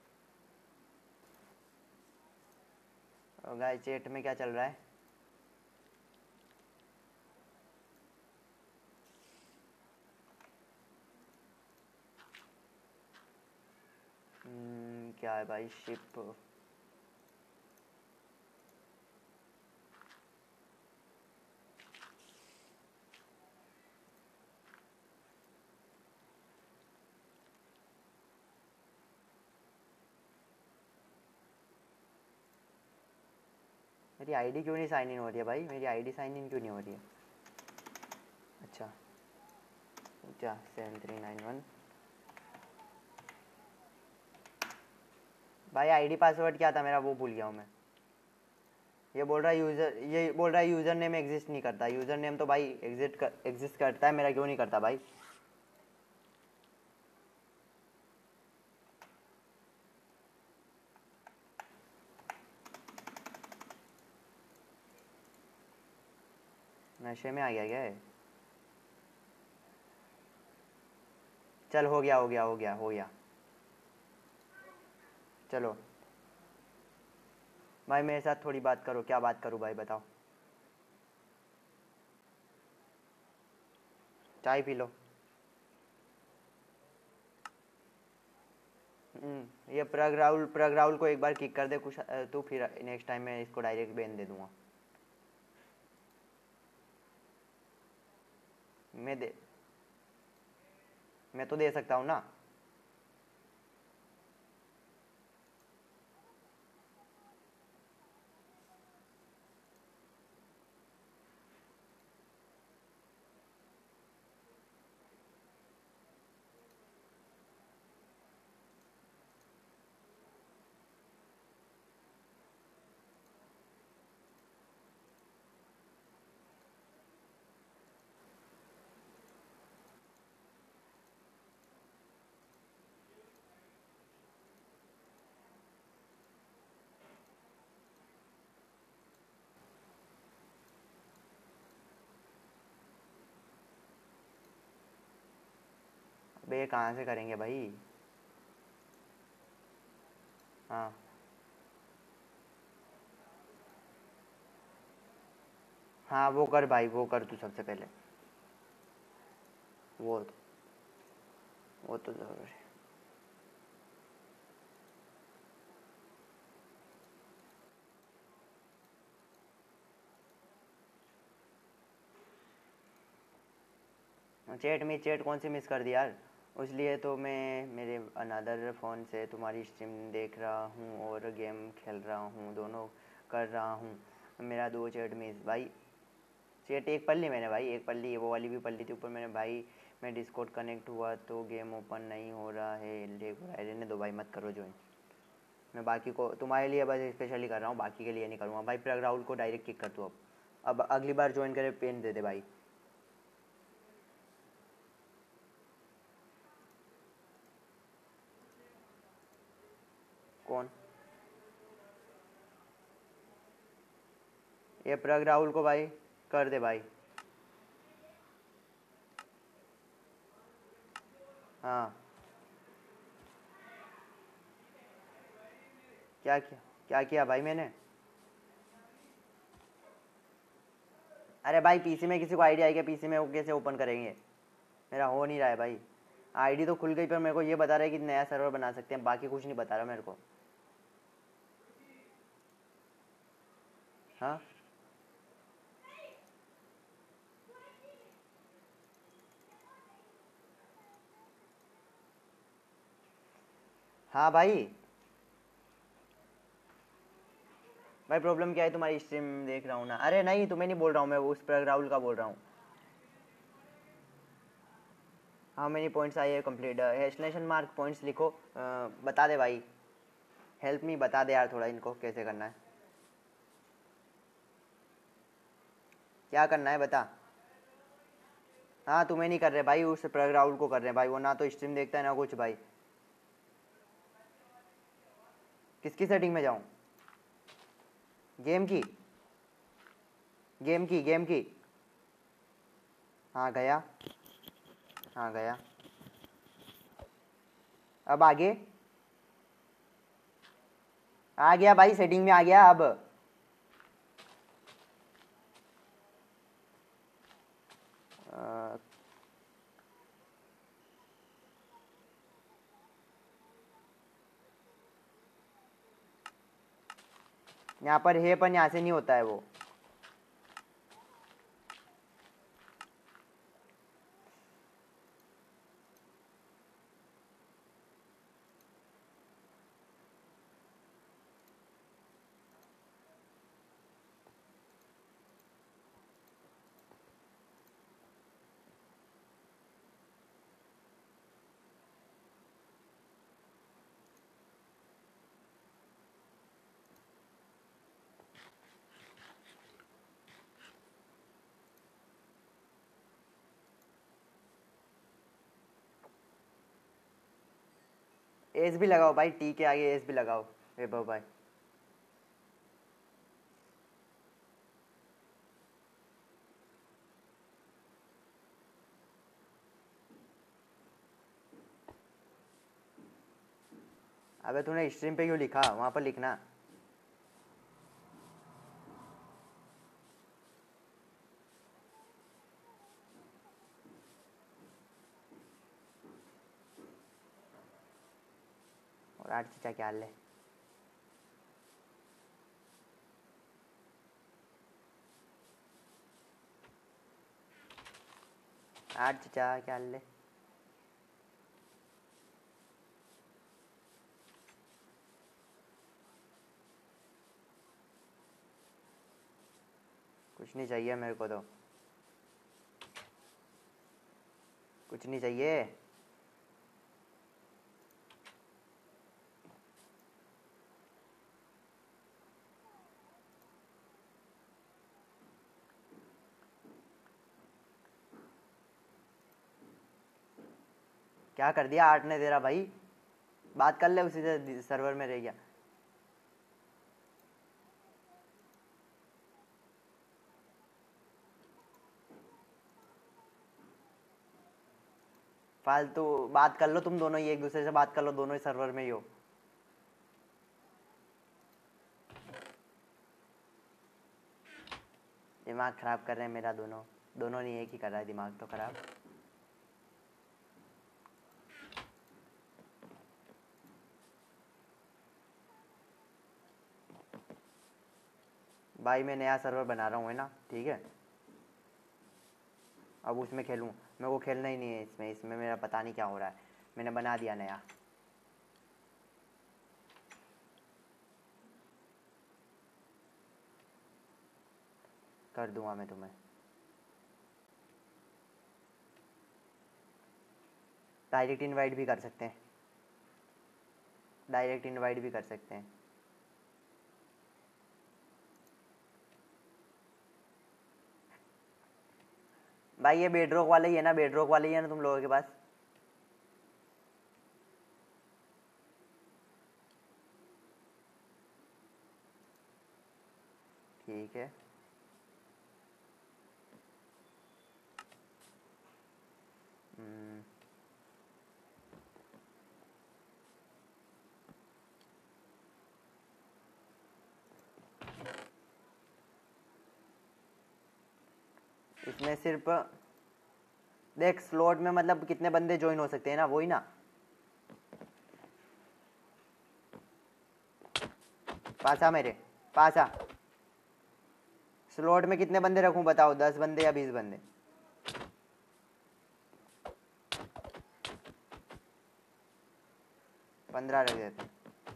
गाइस, चैट में क्या चल रहा है? क्या है भाई, शिप। मेरी आईडी क्यों नहीं साइन इन हो रही है भाई, मेरी आईडी साइन इन क्यों नहीं हो रही है? अच्छा, 7391 भाई। आईडी पासवर्ड क्या था मेरा वो भूल गया हूँ मैं। ये बोल रहा है यूज़र नेम एग्जिस्ट नहीं करता। यूज़र नेम तो भाई एग्जिस्ट करता है, मेरा क्यों नहीं करता भाई? नशे में आ गया क्या है? चल हो गया हो गया हो गया हो गया। चलो भाई मेरे साथ थोड़ी बात करो। क्या बात करूँ भाई बताओ? चाय पी लो। ये प्रग राहुल को एक बार किक कर दे कुछ तो फिर नेक्स्ट टाइम मैं इसको डायरेक्ट बैन दे दूंगा। मैं तो दे सकता हूँ ना। बे कहाँ से करेंगे भाई? हाँ हाँ वो कर भाई, वो कर तू सबसे पहले। वो वो तो जरूर है। चैट कौन सी मिस कर दी यार? इसलिए तो मैं मेरे अनदर फ़ोन से तुम्हारी स्ट्रीम देख रहा हूँ और गेम खेल रहा हूँ, दोनों कर रहा हूँ। मेरा दो चैट मिस भाई। चैट एक पढ़ ली मैंने भाई, एक पढ़ ली, वो वाली भी पढ़ ली थी ऊपर मैंने भाई। मैं डिस्कॉर्ड कनेक्ट हुआ तो गेम ओपन नहीं हो रहा है, लेग हो रहा है। रहने दो भाई, मत करो ज्वाइन। मैं बाकी को तुम्हारे लिए बस स्पेशली कर रहा हूँ, बाकी के लिए नहीं करूँगा भाई। प्रग राहुल को डायरेक्ट किक कर तू अब अगली बार ज्वाइन करे पेन दे दे भाई। कौन? ये प्रग राहुल को भाई कर दे भाई। हाँ क्या किया भाई मैंने? अरे भाई पीसी में किसी को आईडी आई क्या? पीसी में वो कैसे ओपन करेंगे? मेरा हो नहीं रहा है भाई। आईडी तो खुल गई पर मेरे को ये बता रहा है कि नया सर्वर बना सकते हैं, बाकी कुछ नहीं बता रहा मेरे को। हाँ हाँ भाई। भाई प्रॉब्लम क्या है? तुम्हारी स्ट्रीम देख रहा हूँ ना। अरे नहीं तुम्हें नहीं बोल रहा हूँ मैं, उस प्रग राहुल का बोल रहा हूँ। हाउ मेनी पॉइंट्स आई है कंप्लीट? एक्सक्लेमेशन मार्क पॉइंट्स लिखो। बता दे भाई, हेल्प मी, बता दे यार थोड़ा इनको कैसे करना है। क्या करना है बता। हाँ तुम्हें नहीं कर रहे भाई, उस प्रग राहुल को कर रहे हैं भाई। वो ना तो स्ट्रीम देखता है ना कुछ भाई। किसकी सेटिंग में जाऊँ? गेम की? गेम की? हाँ गया। हाँ गया। अब आगे आ गया भाई, सेटिंग में आ गया अब। अ, यहाँ पर है पर यहाँ से नहीं होता है वो। एस भी लगाओ भाई, टी के आगे एस भी लगाओ वैभव भाई। अबे तूने स्ट्रीम पे क्यों लिखा, वहां पर लिखना। और आठ चीचा क्या हाल है। आठ चीचा क्या हाल है। कुछ नहीं चाहिए मेरे को तो, कुछ नहीं चाहिए। क्या कर दिया आर्ट ने तेरा भाई, बात कर ले उसी से, सर्वर में रह गया। फालतू बात कर लो तुम दोनों ही, एक दूसरे से बात कर लो, दोनों ही सर्वर में ही हो। दिमाग खराब कर रहे हैं मेरा, दोनों दोनों नहीं एक ही कर रहा है दिमाग तो खराब। भाई मैं नया सर्वर बना रहा हूँ है ना, ठीक है। अब उसमें खेलूँ, मेरे को खेलना ही नहीं है इसमें, इसमें मेरा पता नहीं क्या हो रहा है। मैंने बना दिया नया, कर दूंगा मैं तुम्हें। डायरेक्ट इनवाइट भी कर सकते हैं, डायरेक्ट इनवाइट भी कर सकते हैं। भाई ये बेडरॉक वाले ही है ना, बेडरॉक वाले ही है ना तुम लोगों के पास। ठीक है। इसमें सिर्फ देख स्लॉट में मतलब कितने बंदे ज्वाइन हो सकते हैं ना, वही ना। पास आ मेरे पास आ। स्लॉट में कितने बंदे रखूं बताओ, 10 बंदे या 20 बंदे। 15 रख देते,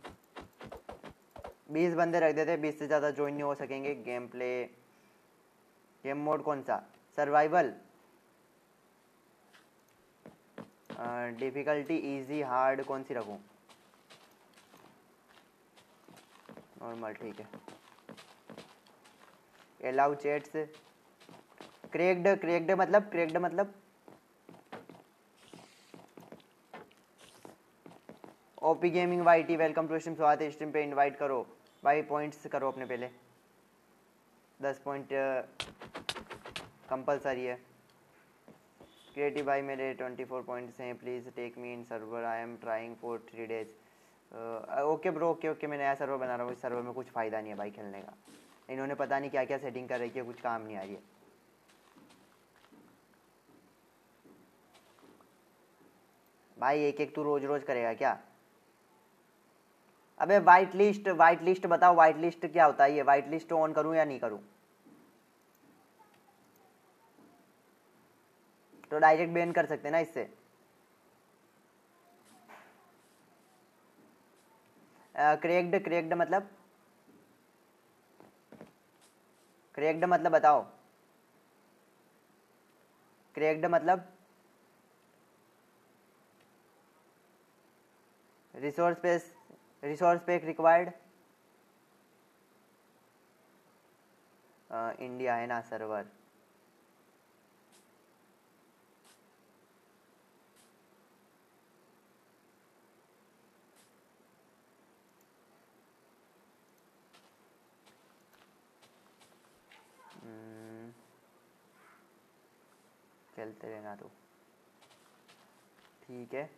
20 बंदे रख देते, 20 से ज़्यादा ज्वाइन नहीं हो सकेंगे। गेम प्ले, गेम मोड कौन सा, सर्वाइवल, डिफ़िकल्टी इजी हार्ड कौन सी रखूं। नॉर्मल ठीक है। अलाउ चैट्स, क्रेक्ड, क्रेक्ड मतलब, क्रेक्ड मतलब OP gaming YT welcome to stream, स्वागत है स्ट्रीम पे, इनवाइट करो भाई, पॉइंट्स करो अपने पहले, 10 पॉइंट कंपलसरी है। क्रिएटिव भाई मेरे 24 पॉइंट्स हैं, please take me in server, I am trying for 3 days. Okay bro, okay okay, मैं नया सर्वर बना रहा हूँ, इस सर्वर में कुछ फ़ायदा नहीं है भाई खेलने का। इन्होंने पता नहीं क्या क्या सेटिंग कर रखी है, कुछ काम नहीं आ रही है। भाई एक एक तू रोज़ रोज़ करेगा क्या। अबे वाइट लिस्ट बताओ, वाइट लिस्ट क्या होता है? ये वाइट लिस्ट ऑन करूं या नहीं करूं? तो डायरेक्ट बैन कर सकते हैं ना इससे। क्रेक्ड क्रेक्ड मतलब, क्रेक्ड मतलब बताओ, क्रेक्ड मतलब रिसोर्स पैक रिक्वायर्ड। इंडिया है ना सर्वर। चलते रहना तो ठीक है।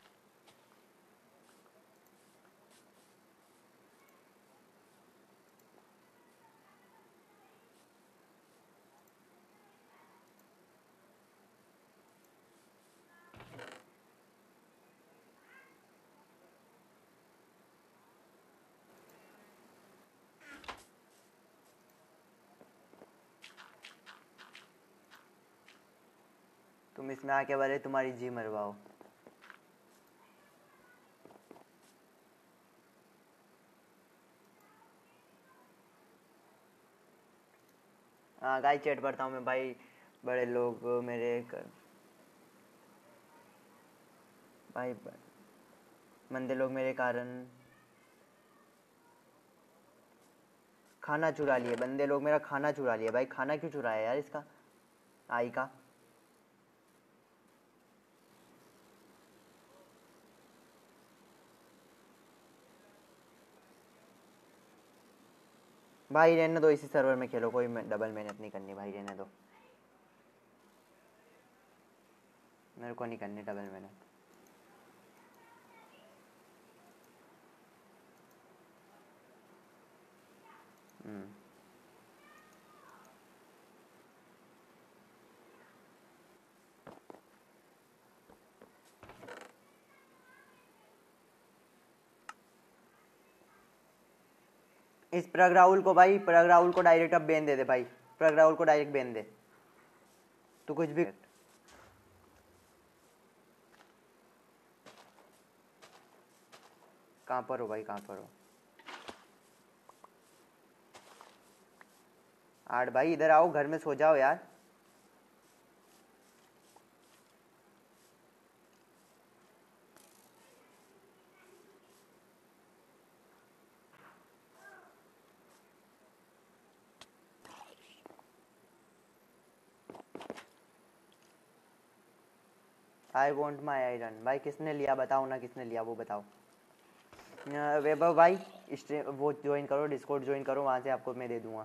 तुम इसमें आके बोले तुम्हारी जी मरवाओ। हाँ गाइस चैट पढ़ता हूँ मैं भाई। बड़े लोग मेरे भाई, मंदे लोग मेरे कारण खाना चुरा लिए। बंदे लोग मेरा खाना चुरा लिए भाई। खाना क्यों चुराया यार इसका, आई का? भाई रहने दो, इसी सर्वर में खेलो, कोई डबल मेहनत नहीं करनी भाई, रहने दो। मेरे को नहीं करनी डबल मेहनत। इस प्रग राहुल को भाई, प्रग राहुल को डायरेक्ट अब बैन दे दे भाई। प्रग राहुल को डायरेक्ट बैन दे। तू कुछ भी कहाँ पर हो भाई, कहाँ पर हो? आठ भाई इधर आओ, घर में सो जाओ यार। I want my iron. भाई किसने लिया बताओ ना, किसने लिया वो बताओ। वैभव भाई स्ट्रीम वो ज्वाइन करो, डिस्कॉर्ड ज्वाइन करो, वहाँ से आपको मैं दे दूंगा।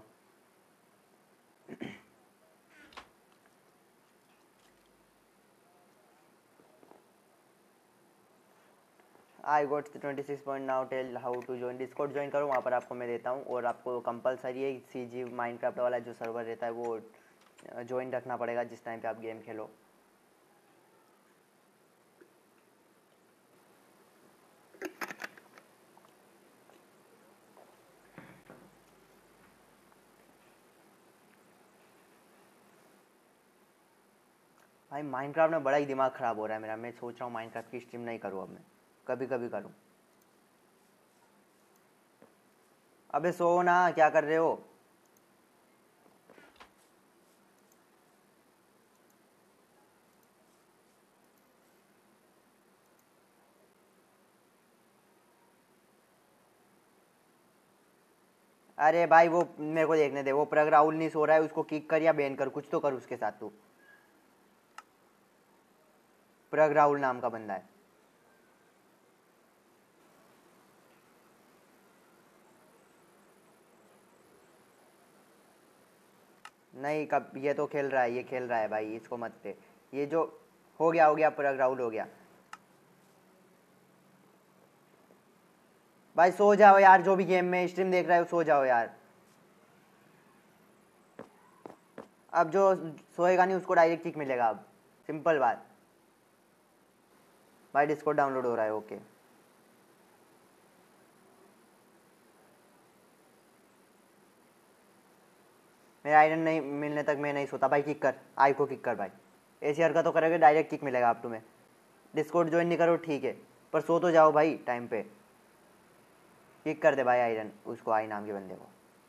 I got 26 point now, tell how to join. Discord join करो, वहाँ पर आपको मैं देता हूँ। और आपको कंपलसरी है सी जी माइनक्राफ्ट वाला जो सर्वर रहता है वो ज्वाइन रखना पड़ेगा जिस टाइम पे आप गेम खेलो। भाई माइनक्राफ्ट में बड़ा ही दिमाग ख़राब हो रहा है मेरा। मैं सोच रहा हूँ माइनक्राफ्ट की स्ट्रीम नहीं करूँ अब, मैं कभी कभी करूँ। अबे सो ना, क्या कर रहे हो? अरे भाई वो मेरे को देखने दे। वो प्रग राहुल नहीं सो रहा है, उसको किक कर या बैन कर, कुछ तो कर उसके साथ तू। प्रग राहुल नाम का बंदा है। नहीं कब, ये तो खेल रहा है, ये खेल रहा है भाई, इसको मत दे। ये जो हो गया प्रग राहुल हो गया। भाई सो जाओ यार, जो भी गेम में स्ट्रीम देख रहा है सो जाओ यार। अब जो सोएगा नहीं उसको डायरेक्ट किक मिलेगा अब, सिंपल बात। भाई डिस्कॉर्ड डाउनलोड हो रहा है, ओके। मेरा आयरन नहीं मिलने तक मैं नहीं सोता भाई। किक कर, आई को किक कर भाई। ऐसी हरकत तो करोगे डायरेक्ट किक मिलेगा आप तुम्हें। डिस्कॉर्ड ज्वाइन नहीं करो ठीक है, पर सो तो जाओ भाई टाइम पे। किक कर दे भाई आयरन, उसको आई नाम के बंदे को।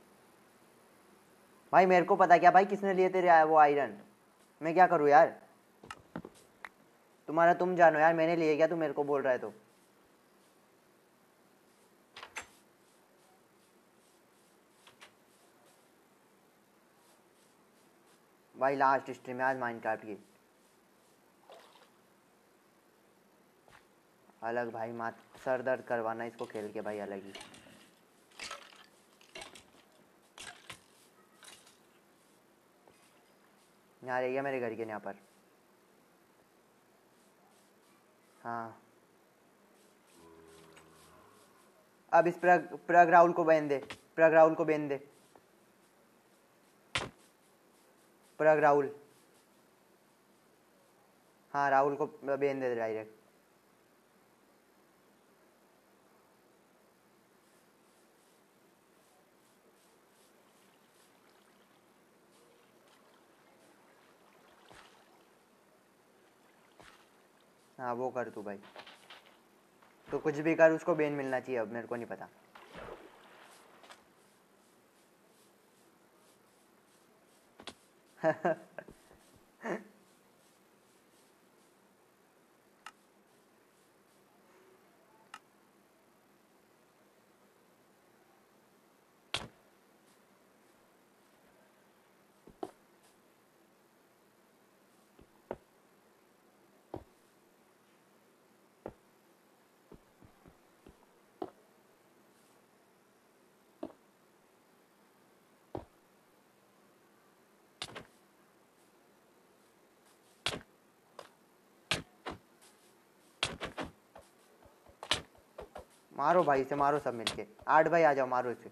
भाई मेरे को पता क्या भाई किसने लिए तेरे वो आयरन, मैं क्या करूँ यार। तुम्हारा तुम जानो यार, मैंने लिए क्या, तू मेरे को बोल रहा है तो। भाई लास्ट स्ट्रीम है आज माइनक्राफ्ट की। अलग भाई, मात सर दर्द करवाना इसको खेल के भाई, अलग ही। यहाँ रह गया मेरे घर के यहाँ पर। हाँ अब इस प्रग राहुल को बैन दे, प्रग राहुल को बैन दे, प्रग राहुल। हाँ राहुल को बैन दे डायरेक्ट। हाँ वो कर तू भाई, तो कुछ भी कर, उसको बैन मिलना चाहिए अब, मेरे को नहीं पता। मारो भाई इसे, मारो सब मिलके। 8 भाई आ जाओ, मारो इसे।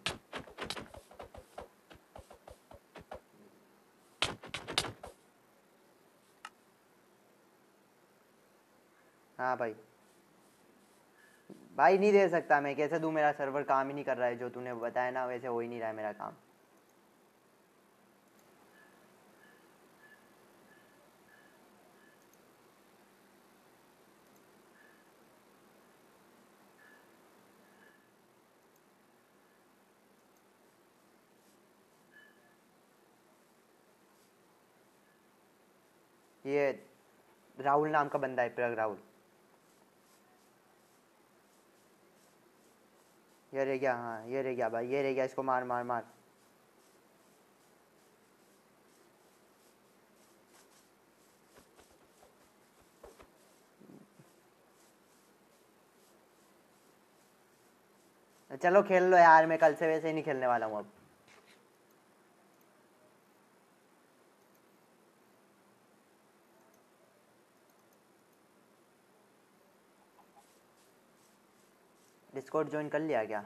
हाँ भाई, भाई नहीं दे सकता मैं, कैसे दूं, मेरा सर्वर काम ही नहीं कर रहा है। जो तूने बताया ना वैसे हो ही नहीं रहा है मेरा काम। ये राहुल नाम का बंदा है, प्रग राहुल। ये रह गया, हाँ ये रह गया भाई, ये रह गया, इसको मार मार मार। चलो खेल लो यार, मैं कल से वैसे ही नहीं खेलने वाला हूँ अब। डिस्कॉर्ड ज्वाइन कर लिया क्या?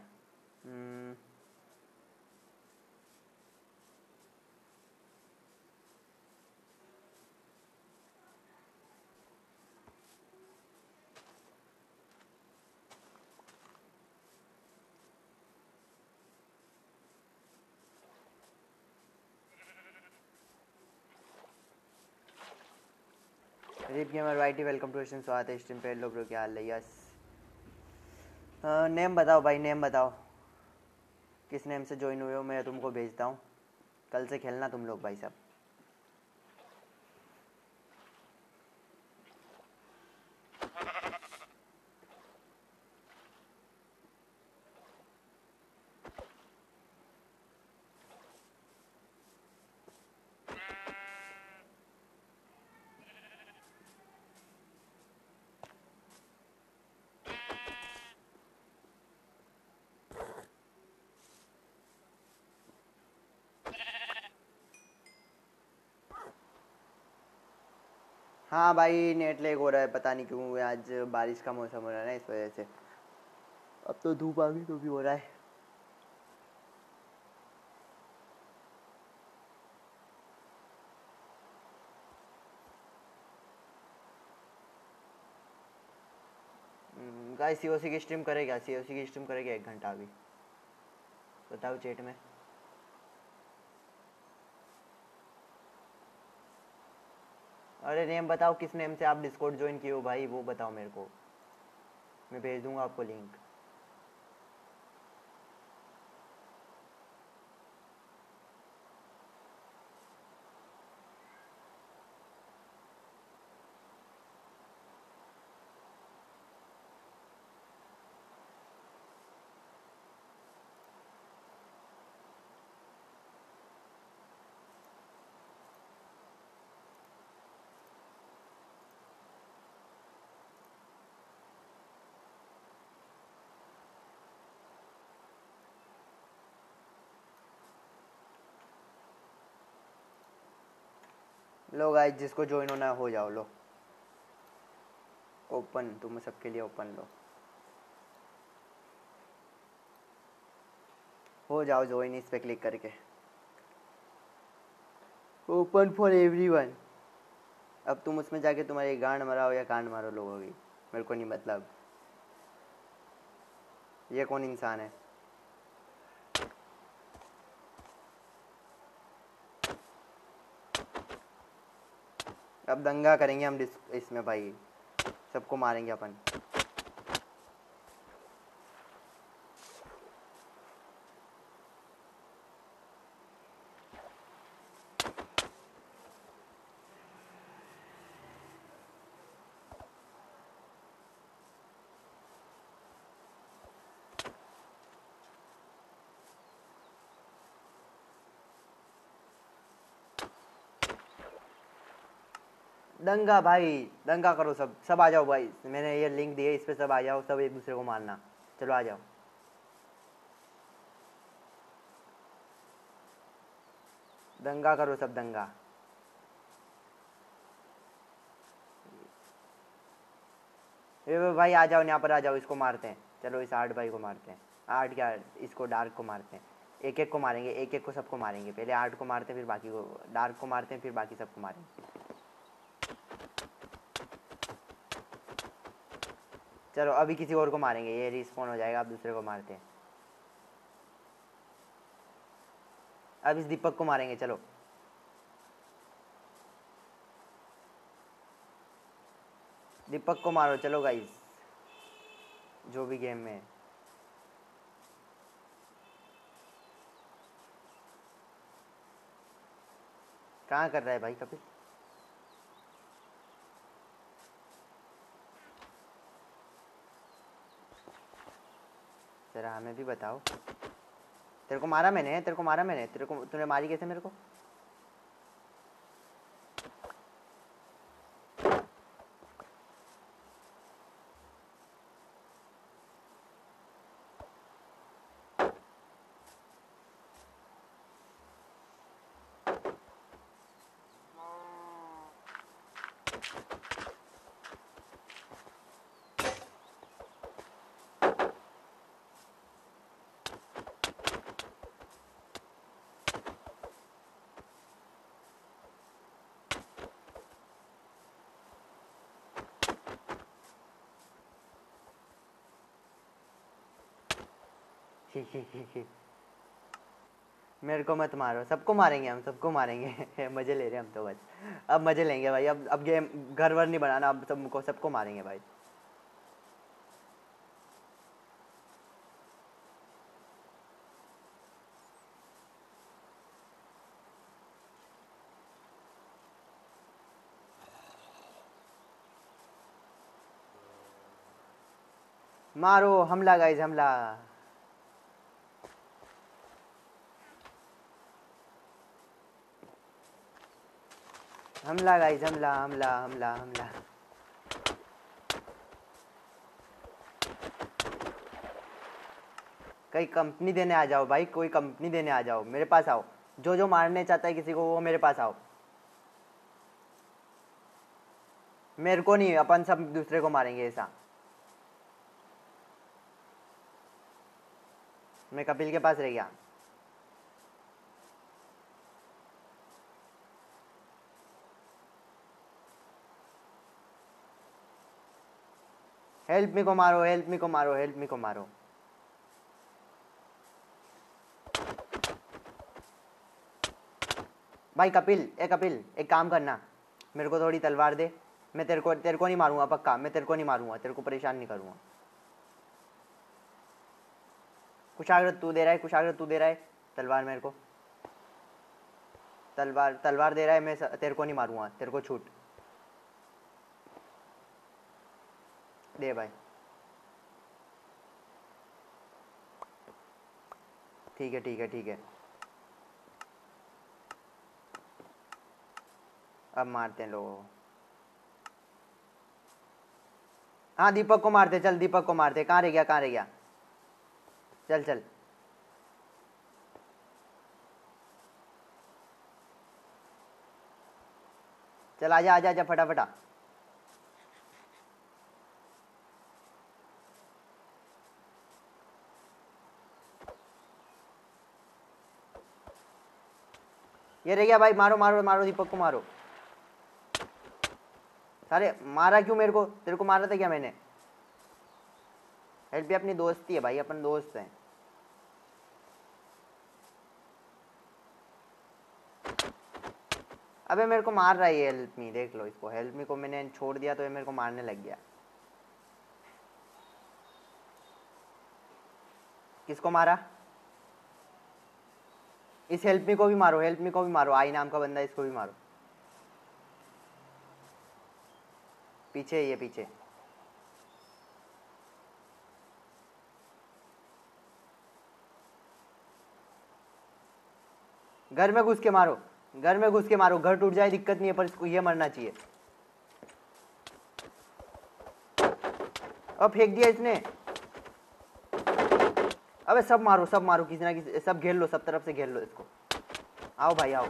Rip gamer YT welcome to stream, स्वागत है स्ट्रीम पे। लो ब्रो क्या हाल है? यस नेम बताओ भाई, नेम बताओ किस नेम से ज्वाइन हुए हो, मैं तुमको भेजता हूँ। कल से खेलना तुम लोग भाई सब। हाँ भाई नेट लैग हो रहा है, पता नहीं क्यों, आज बारिश का मौसम हो रहा है ना इस वजह से। अब तो धूप आ गई तो भी हो रहा है। गाइस सीओसी की स्ट्रीम करेगा, सीओसी की स्ट्रीम करेगा 1 घंटा अभी, बताओ चैट में। अरे नेम बताओ, किस नेम से आप डिस्कॉर्ड ज्वाइन किए हो भाई, वो बताओ मेरे को, मैं भेज दूंगा आपको लिंक। लो गाइस, जिसको ज्वाइन होना हो जाओ, लो ओपन, तुम सबके लिए ओपन, लो हो जाओ ज्वाइन इस पे क्लिक करके, ओपन फॉर एवरीवन। अब तुम उसमें जाके तुम्हारी गांड मराओ या कांड मारो लोगों की, मेरे को नहीं मतलब। ये कौन इंसान है? अब दंगा करेंगे हम इसमें भाई, सबको मारेंगे अपन। दंगा भाई, दंगा करो, सब सब आ जाओ भाई, मैंने ये लिंक दिया, इस पे सब आ जाओ, सब एक दूसरे को मारना। चलो आ जाओ, दंगा करो सब, दंगा। ये भाई आ जाओ, यहाँ पर आ जाओ, इसको मारते हैं। चलो इस आर्ट भाई को मारते हैं। आर्ट क्या, इसको डार्क को मारते हैं। एक एक को मारेंगे, एक एक को सबको मारेंगे। पहले आर्ट को मारते हैं, फिर बाकी को, डार्क को मारते हैं, फिर बाकी सबको मारेंगे। चलो अभी किसी और को मारेंगे, ये रिस्पॉन हो जाएगा, अब दूसरे को मारते हैं। अब इस दीपक को मारेंगे, चलो दीपक को मारो, चलो गाइस, जो भी गेम में है। कहाँ कर रहा है भाई कपिल? जरा हमें भी बताओ। तेरे को मारा मैंने, तेरे को मारा मैंने, तेरे को, तूने मारी कैसे मेरे को? मेरे को मत मारो, सबको मारेंगे हम, सबको मारेंगे। मजे ले रहे हैं हम तो बस, अब मजे लेंगे भाई। अब गेम घर वर नहीं बनाना, अब सबको सबको मारेंगे भाई। मारो, हमला गाइस, हमला। हमला गाइस, हमला हमला हमला हमला। कहीं कंपनी देने आ जाओ भाई, कोई कंपनी देने आ जाओ, मेरे पास आओ। जो जो मारने चाहता है किसी को, वो मेरे पास आओ। मेरे को नहीं, अपन सब दूसरे को मारेंगे ऐसा। मैं कपिल के पास रह गया। हेल्प मी को मारो, हेल्प मी को मारो, हेल्प मी को मारो। भाई कपिल, ए कपिल, एक काम करना, मेरे को थोड़ी तलवार दे, मैं तेरे को नहीं मारूंगा पक्का, मैं तेरे को नहीं मारूंगा, तेरे को परेशान नहीं करूंगा। कुशाग्र तू दे रहा है, कुशाग्र तू दे रहा है तलवार मेरे को, तलवार दे रहा है, मैं तेरे को नहीं मारूंगा, तेरे को छूट दे भाई। ठीक है ठीक है ठीक है, अब मारते हैं लोगों को। हाँ दीपक को मारते, चल दीपक को मारते। कहाँ रह गया, कहाँ रह गया, चल चल। चल आजा आजा आजा फटाफटा। ये रह गया भाई, मारो मारो मारो दीपक को मारो। सारे मारा क्यों मेरे को, तेरे को मारा था क्या मैंने? हेल्प भी अपनी दोस्ती है भाई, अपन दोस्त हैं। अबे मेरे को मार रहा है ये हेल्प मी, देख लो इसको, हेल्प मी को मैंने छोड़ दिया तो ये मेरे को मारने लग गया। किसको मारा? इस हेल्प मी को भी मारो, हेल्प मी को भी मारो, आई नाम का बंदा, इसको भी मारो। पीछे ये पीछे, घर में घुस के मारो, घर में घुस के मारो, घर टूट जाए दिक्कत नहीं है, पर इसको ये मरना चाहिए। अब फेंक दिया इसने। अबे सब मारो, सब मारो, किसी ना किसी, सब घेर लो, सब तरफ से घेर लो इसको। आओ भाई आओ,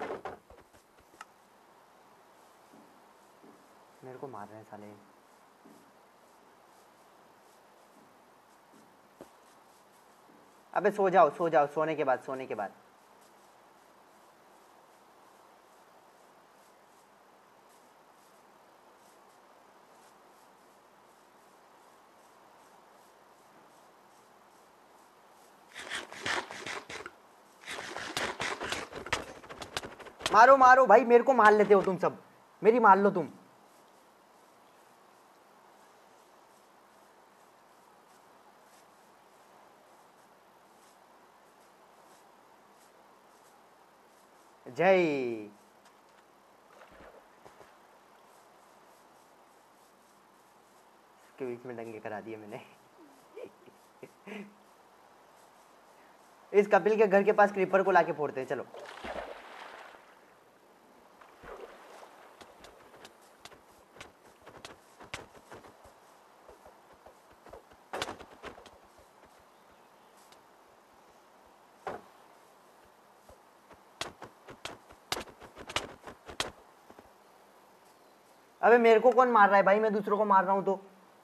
मेरे को मार रहे हैं साले। अबे सो जाओ सो जाओ, सोने के बाद, सोने के बाद। मारो मारो भाई, मेरे को मार लेते हो तुम सब, मेरी मार लो तुम। जय। के बीच में दंगे करा दिए मैंने। इस कपिल के घर के पास क्रीपर को लाके फोड़ते हैं, चलो। अबे मेरे को कौन मार रहा है भाई, मैं दूसरों को मार रहा हूं तो।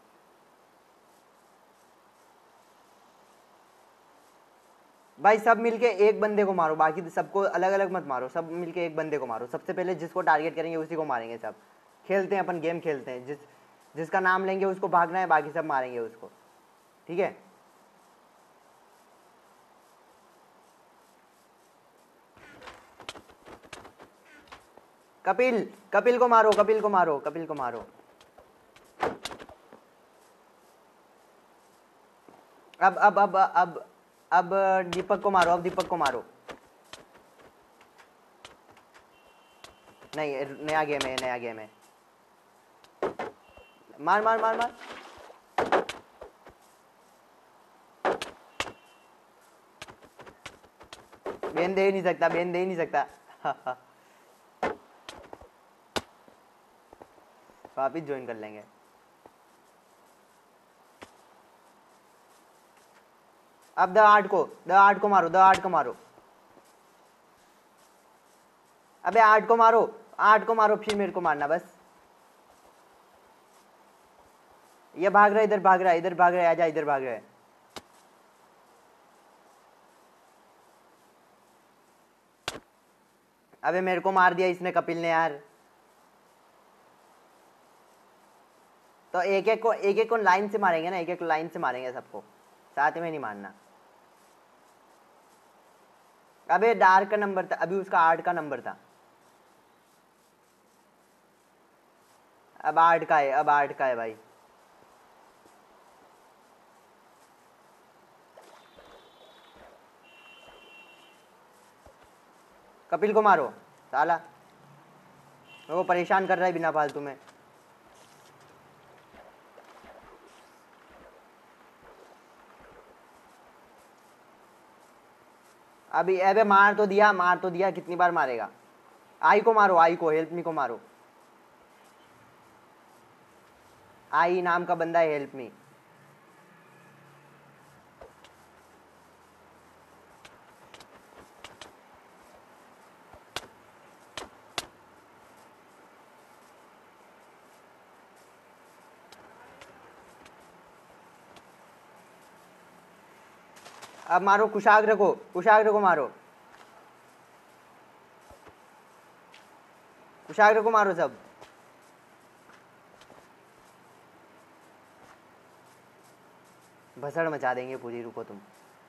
भाई सब मिलके एक बंदे को मारो, बाकी सबको अलग अलग मत मारो, सब मिलके एक बंदे को मारो। सबसे पहले जिसको टारगेट करेंगे उसी को मारेंगे सब। खेलते हैं अपन, गेम खेलते हैं, जिसका नाम लेंगे उसको भागना है, बाकी सब मारेंगे उसको, ठीक है? कपिल, कपिल को मारो, कपिल को मारो, कपिल को मारो। अब दीपक को मारो, अब दीपक को मारो। नहीं नया गेम है, नया गेम है। मार मार मार मार। बेन दे ही नहीं सकता, बेन दे ही नहीं सकता। वापिस ज्वाइन कर लेंगे। अब द आर्ट को मारो, द आर्ट को मारो। अबे आर्ट को मारो, आर्ट को मारो, फिर मेरे को मारना बस। ये भाग रहा है, इधर भाग रहा है, इधर भाग रहा है, आजा इधर भाग रहा है। अबे मेरे को मार दिया इसने, कपिल ने यार। तो एक एक को लाइन से मारेंगे ना, एक एक लाइन से मारेंगे सबको, साथ में नहीं मारना। अबे डार्क का नंबर था, अभी उसका 8 का नंबर था। अब 8 का है, अब 8 का है भाई। कपिल को मारो साला, मेरे को परेशान कर रहा है बिना फालतू में। अभी अबे मार तो दिया, मार तो दिया, कितनी बार मारेगा। आई को मारो, आई को, हेल्प मी को मारो। आई नाम का बंदा है, हेल्प मी। अब मारो कुशाग्र को, कुशाग्र को मारो, कुशाग्र को मारो सब। भसड़ मचा देंगे पूरी, रुको तुम।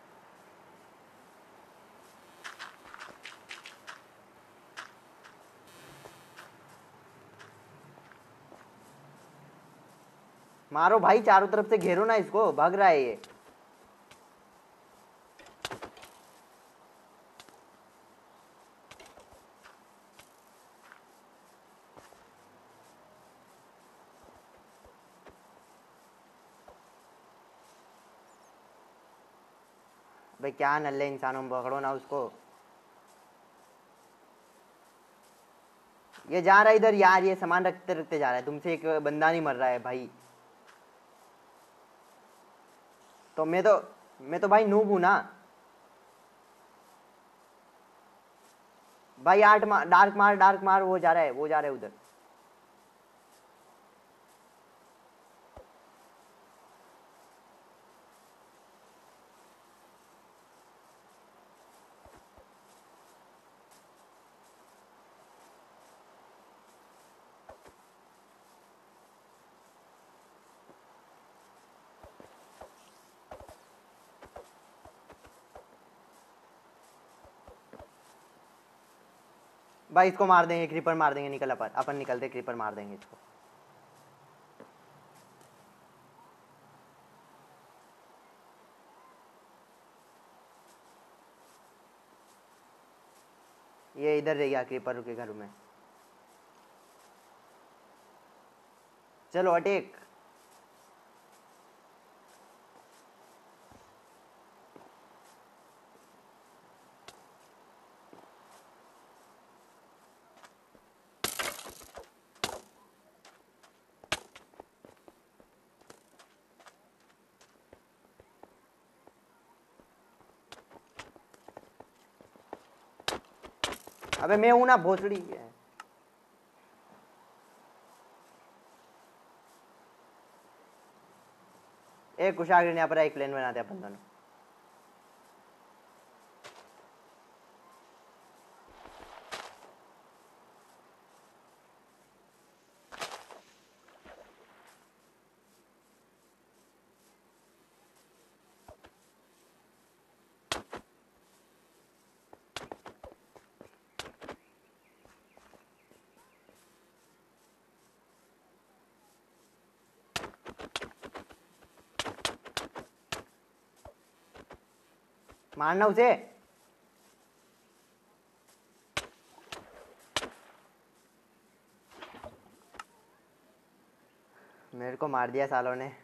मारो भाई, चारों तरफ से घेरो ना इसको, भाग रहा है ये। भाई क्या नल्ले इंसानों में, पकड़ो ना उसको। ये जा रहा है इधर यार, ये सामान रखते रखते जा रहा है, तुमसे एक बंदा नहीं मर रहा है भाई। तो मैं तो भाई नूब हूं ना भाई। आठ मार, डार्क मार, डार्क मार, वो जा रहा है, वो जा रहा है उधर। भाई इसको मार देंगे, क्रीपर मार देंगे, निकल अपन, अपन निकलते, क्रीपर मार देंगे इसको। ये इधर रह गया क्रीपर के घर में। चलो अटैक। अबे मैं हूं ना भोसड़ी है। एक कुशाग्र ने अपना एक प्लेन बनाते अपन दोनों। मारना उसे। मेरे को मार दिया सालों ने।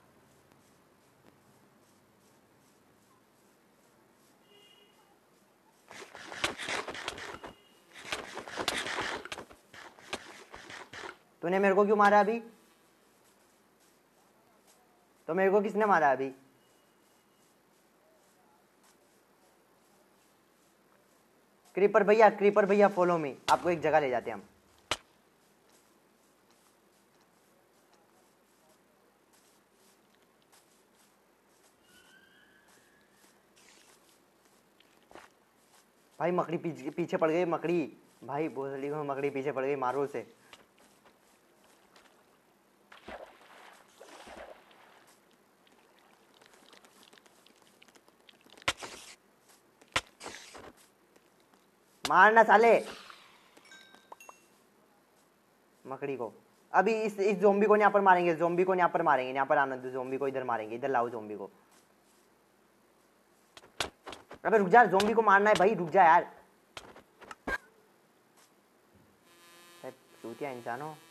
तूने मेरे को क्यों मारा अभी? तो मेरे को किसने मारा अभी? क्रीपर भैया, क्रीपर भैया फॉलो मी, आपको एक जगह ले जाते हैं हम। भाई मकड़ी पीछे पड़ गई, मकड़ी भाई, भोसड़ी में मकड़ी पीछे पड़ गई, मारो उसे। मारना साले मकड़ी को। अभी इस ज़ोंबी को यहाँ पर मारेंगे, ज़ोंबी को यहाँ पर मारेंगे, यहाँ पर आना दो, ज़ोंबी को इधर मारेंगे, इधर लाओ ज़ोंबी को। अबे रुक जा, ज़ोंबी को मारना है भाई, रुक जा यार। चूतिया इंसान हो।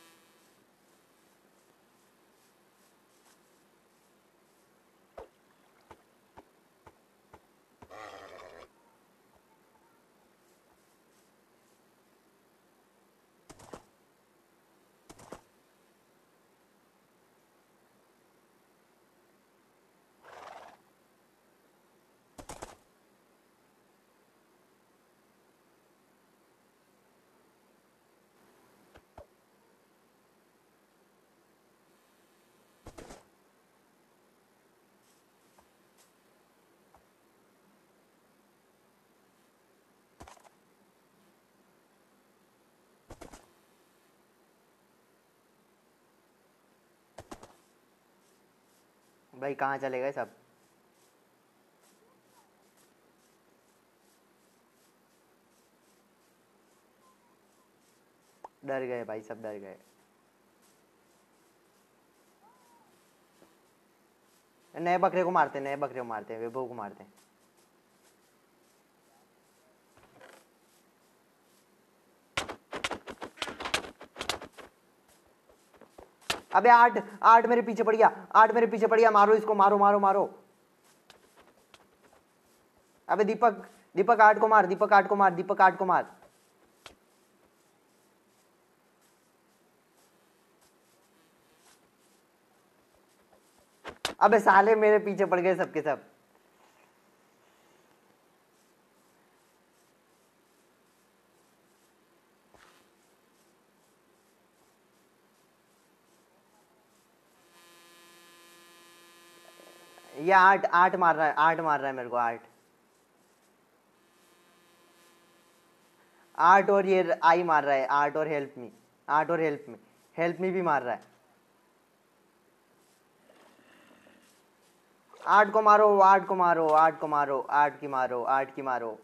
भाई कहाँ चले गए सब? डर गए भाई, सब डर गए। नए बकरे को मारते, नए बकरे को मारते हैं, वैभव को मारते हैं। अबे 8 8 मेरे पीछे पड़ गया, 8 मेरे पीछे पड़ गया, मारो इसको, मारो मारो मारो। अबे दीपक, दीपक 8 को मार, दीपक 8 को मार, दीपक 8 को मार। अबे साले मेरे पीछे पड़ गए सबके सब। ये 8 8 मार रहा है, 8 मार रहा है मेरे को, 8 8 और ये आई मार रहा है, 8 और हेल्प मी, 8 और हेल्प मी भी मार रहा है। 8 को मारो, 8 को मारो, 8 को मारो, 8 की मारो, 8 की मारो।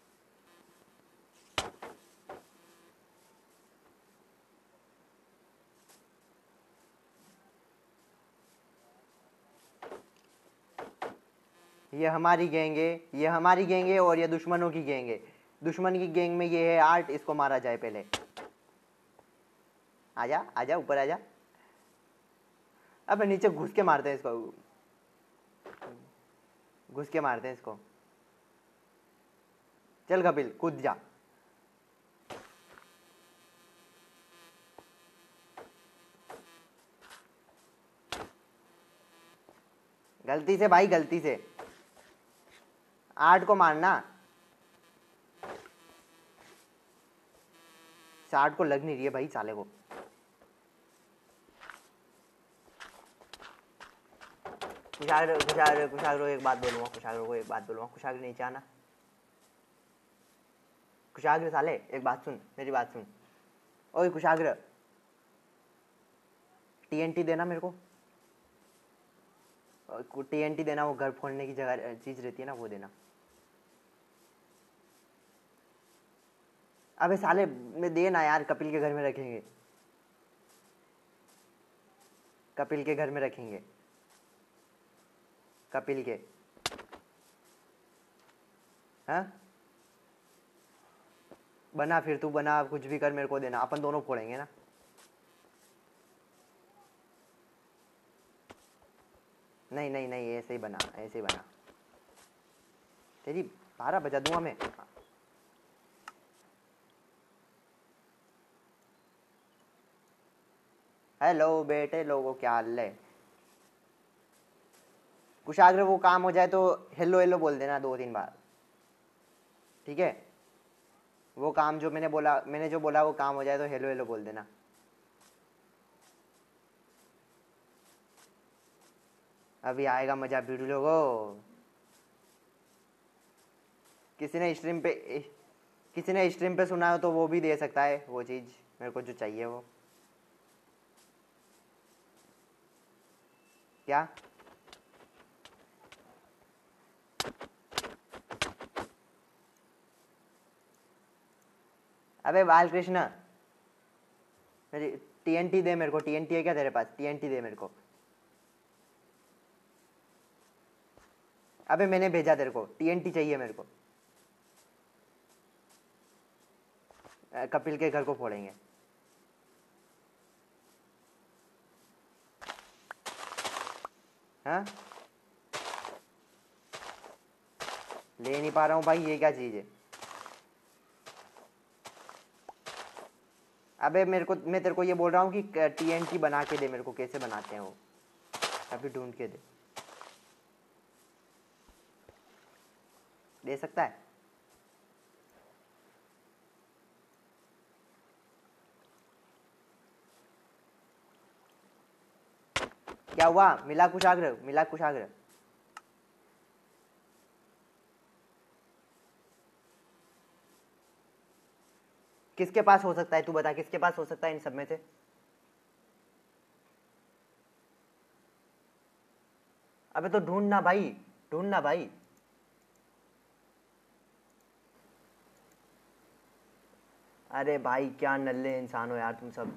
ये हमारी गैंग है, ये हमारी गैंग है और ये दुश्मनों की गैंग है। दुश्मन की गैंग में ये है 8, इसको मारा जाए पहले। आजा आजा, ऊपर आजा। अब नीचे घुस के मारते हैं इसको, घुस के मारते हैं इसको। चल कपिल कूद जा। गलती से भाई, गलती से 8 को मारना। 8 को लग नहीं रही है भाई साले को। कुशाग्र को एक बात बोलूंगा, कुशाग्र को एक बात बोलूंगा। कुशाग्र नीचे आना। कुशाग्र साले एक बात सुन, मेरी बात सुन। ओए कुशाग्र, टीएनटी देना मेरे को, टीएनटी देना। वो घर फोड़ने की जगह चीज रहती है ना, वो देना। अबे साले में देना यार, कपिल के घर में रखेंगे, कपिल के घर में रखेंगे, कपिल के। हाँ बना, फिर तू बना, कुछ भी कर, मेरे को देना, अपन दोनों फोड़ेंगे ना। नहीं नहीं नहीं, ऐसे ही बना, ऐसे ही बना। तेरी 12 बजा दूंगा मैं। हेलो बेटे लोगों, क्या हाल है? कुशाग्र वो काम हो जाए तो हेलो हेलो बोल देना 2-3 बार, ठीक है? वो काम जो मैंने बोला, मैंने जो बोला वो काम हो जाए तो हेलो हेलो बोल देना। अभी आएगा मजा वीडियो लोगों। किसी ने स्ट्रीम पे सुना हो तो वो भी दे सकता है वो चीज़, मेरे को जो चाहिए वो। क्या? अबे बालकृष्ण, मेरी टीएनटी दे मेरे को, टीएनटी है क्या तेरे पास? टीएनटी दे मेरे को। अबे मैंने भेजा तेरे को, टीएनटी चाहिए मेरे को। कपिल के घर को फोड़ेंगे। हाँ ले नहीं पा रहा हूँ भाई, ये क्या चीज़ है? अबे मेरे को, मैं तेरे को ये बोल रहा हूँ कि टीएनटी बना के दे मेरे को, कैसे बनाते हैं वो, अभी ढूंढ के दे। दे सकता है? क्या हुआ? मिला कुशाग्र, मिला कुशाग्र। किसके पास हो सकता है, तू बता, किसके पास हो सकता है इन सब में से? अबे तो ढूंढना भाई, ढूंढना भाई। अरे भाई क्या नल्ले इंसान हो यार तुम सब।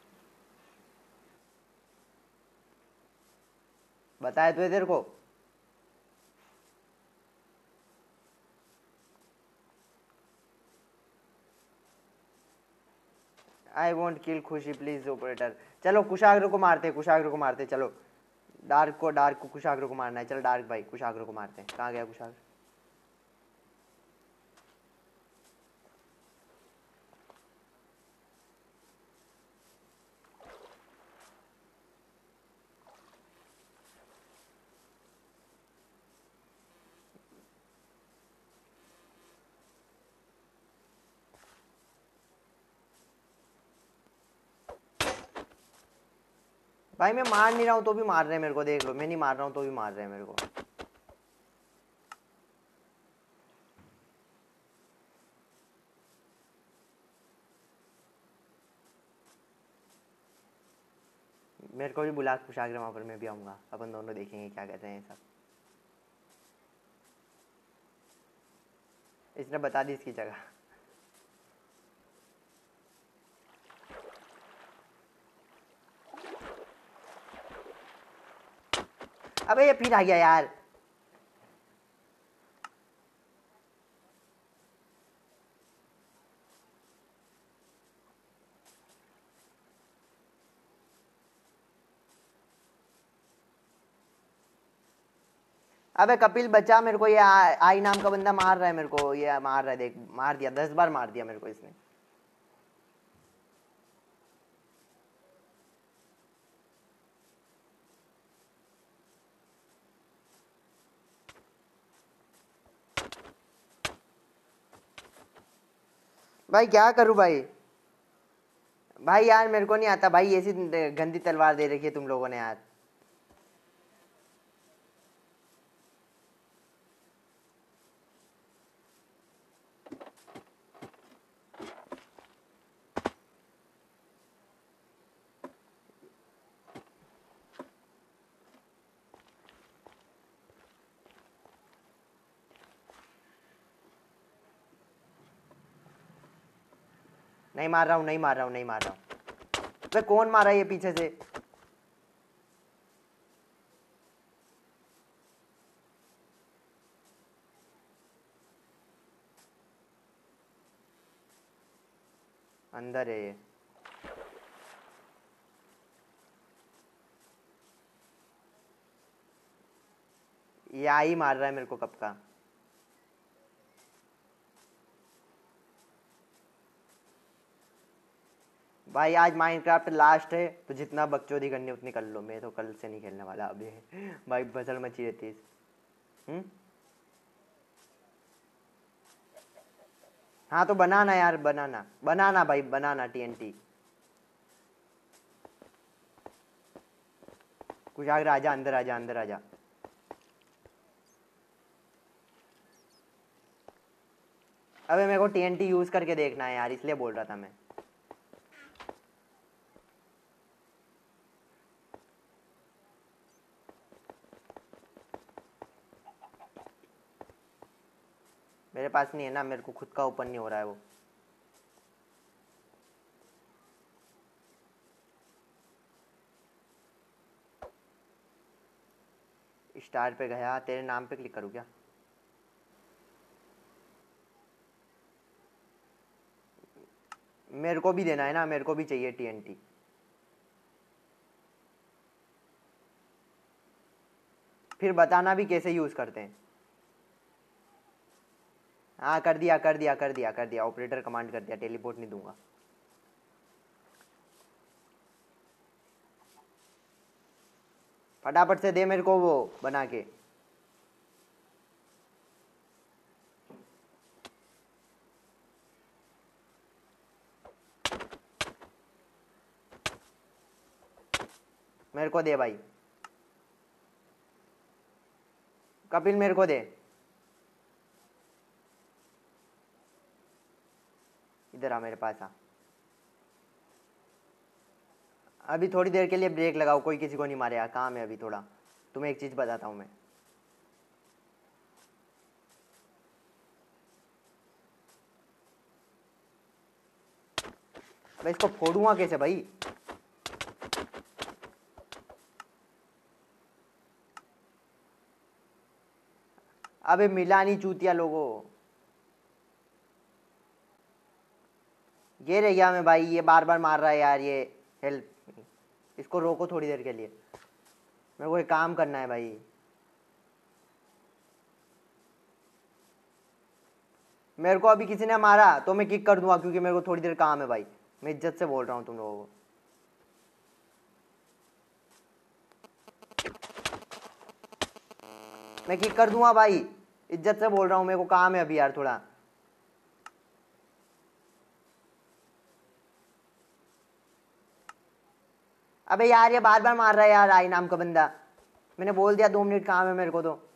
बताया तुझे तेरे को? आई वॉन्ट किल खुशी प्लीज ऑपरेटर। चलो कुशाग्र को मारते, कुशाग्र को मारते, चलो। डार्क को कुशाग्र को मारना है, चल डार्क भाई कुशाग्र को मारते हैं। कहाँ गया कुशाग्र? भाई मैं मार नहीं रहा हूँ तो भी मार रहे हैं मेरे को, देख लो, मैं नहीं मार रहा हूँ तो भी मार रहे हैं मेरे को। मेरे को भी बुला कुशाग्र वहाँ पर, मैं भी आऊँगा, अपन दोनों देखेंगे क्या कहते हैं सब। इसने बता दी इसकी जगह। अबे ये फिर आ गया यार। अबे कपिल बचा मेरे को, ये आई नाम का बंदा मार रहा है मेरे को, ये मार रहा है, देख मार दिया, 10 बार मार दिया मेरे को इसने। भाई क्या करूं भाई? भाई यार मेरे को नहीं आता भाई, ऐसी गंदी तलवार दे रखी है तुम लोगों ने यार। नहीं मार रहा हूँ, नहीं मार रहा हूँ, नहीं मार रहा हूँ। भाई कौन मारा ये पीछे से? अंदर है ये आई मार रहा है मेरे को कब का। भाई आज माइनक्राफ्ट लास्ट है, तो जितना बकचोदी करनी उतनी कर लो, मैं तो कल से नहीं खेलने वाला अभी। भाई बसल मची रहती है। हाँ तो बनाना यार, बनाना बनाना भाई, बनाना टीएनटी। कुछ आगे आजा, अंदर आजा, अंदर आजा। अबे मेरे को टीएनटी यूज करके देखना है यार, इसलिए बोल रहा था मैं। मेरे पास नहीं है ना, मेरे को खुद का ओपन नहीं हो रहा है वो। स्टार पे गया, तेरे नाम पे क्लिक करूँ क्या? मेरे को भी देना है ना, मेरे को भी चाहिए TNT। फिर बताना भी कैसे यूज करते हैं। हाँ कर दिया कर दिया कर दिया कर दिया, ऑपरेटर कमांड कर दिया, टेलीपोर्ट नहीं दूंगा। फटाफट से दे मेरे को वो बना के। मेरे को दे भाई, कपिल मेरे को दे। इधर आ, मेरे पास आ। अभी थोड़ी देर के लिए ब्रेक लगाओ, कोई किसी को नहीं मारेगा, काम है अभी थोड़ा। तुम्हें एक चीज बताता हूँ मैं। अबे इसको फोड़ूंगा कैसे भाई? अबे मिला नहीं चूतिया लोगों। ये रह गया मैं भाई, ये बार बार मार रहा है यार ये। हेल्प, इसको रोको थोड़ी देर के लिए, मेरे को एक काम करना है भाई। मेरे को अभी किसी ने मारा तो मैं किक कर दूंगा, क्योंकि मेरे को थोड़ी देर काम है भाई। मैं इज्जत से बोल रहा हूँ तुम लोगों को। मैं किक कर दूंगा भाई, इज्जत से बोल रहा हूँ, मेरे को काम है अभी यार थोड़ा। अबे यार ये बार बार मार रहा है यार, आई नाम का बंदा। मैंने बोल दिया 2 मिनट काम है मेरे को, तो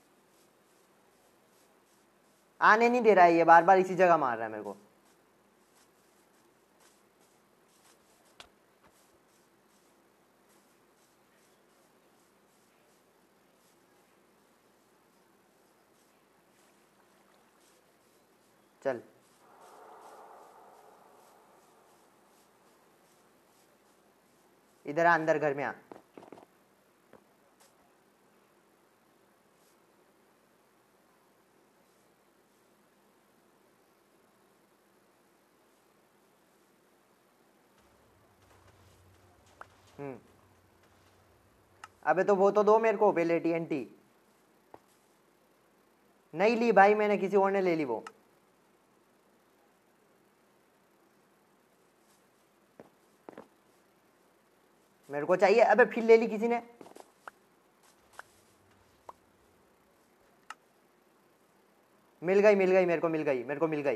आने नहीं दे रहा है, ये बार बार इसी जगह मार रहा है मेरे को। चल इधर आ, अंदर घर में आ। अबे तो वो तो दो मेरे को पहले TNT। नहीं ली भाई मैंने, किसी और ने ले ली वो। मेरे को चाहिए, अबे फिर ले ली किसी ने। मिल गई मिल गई, मेरे को मिल गई, मेरे को मिल गई।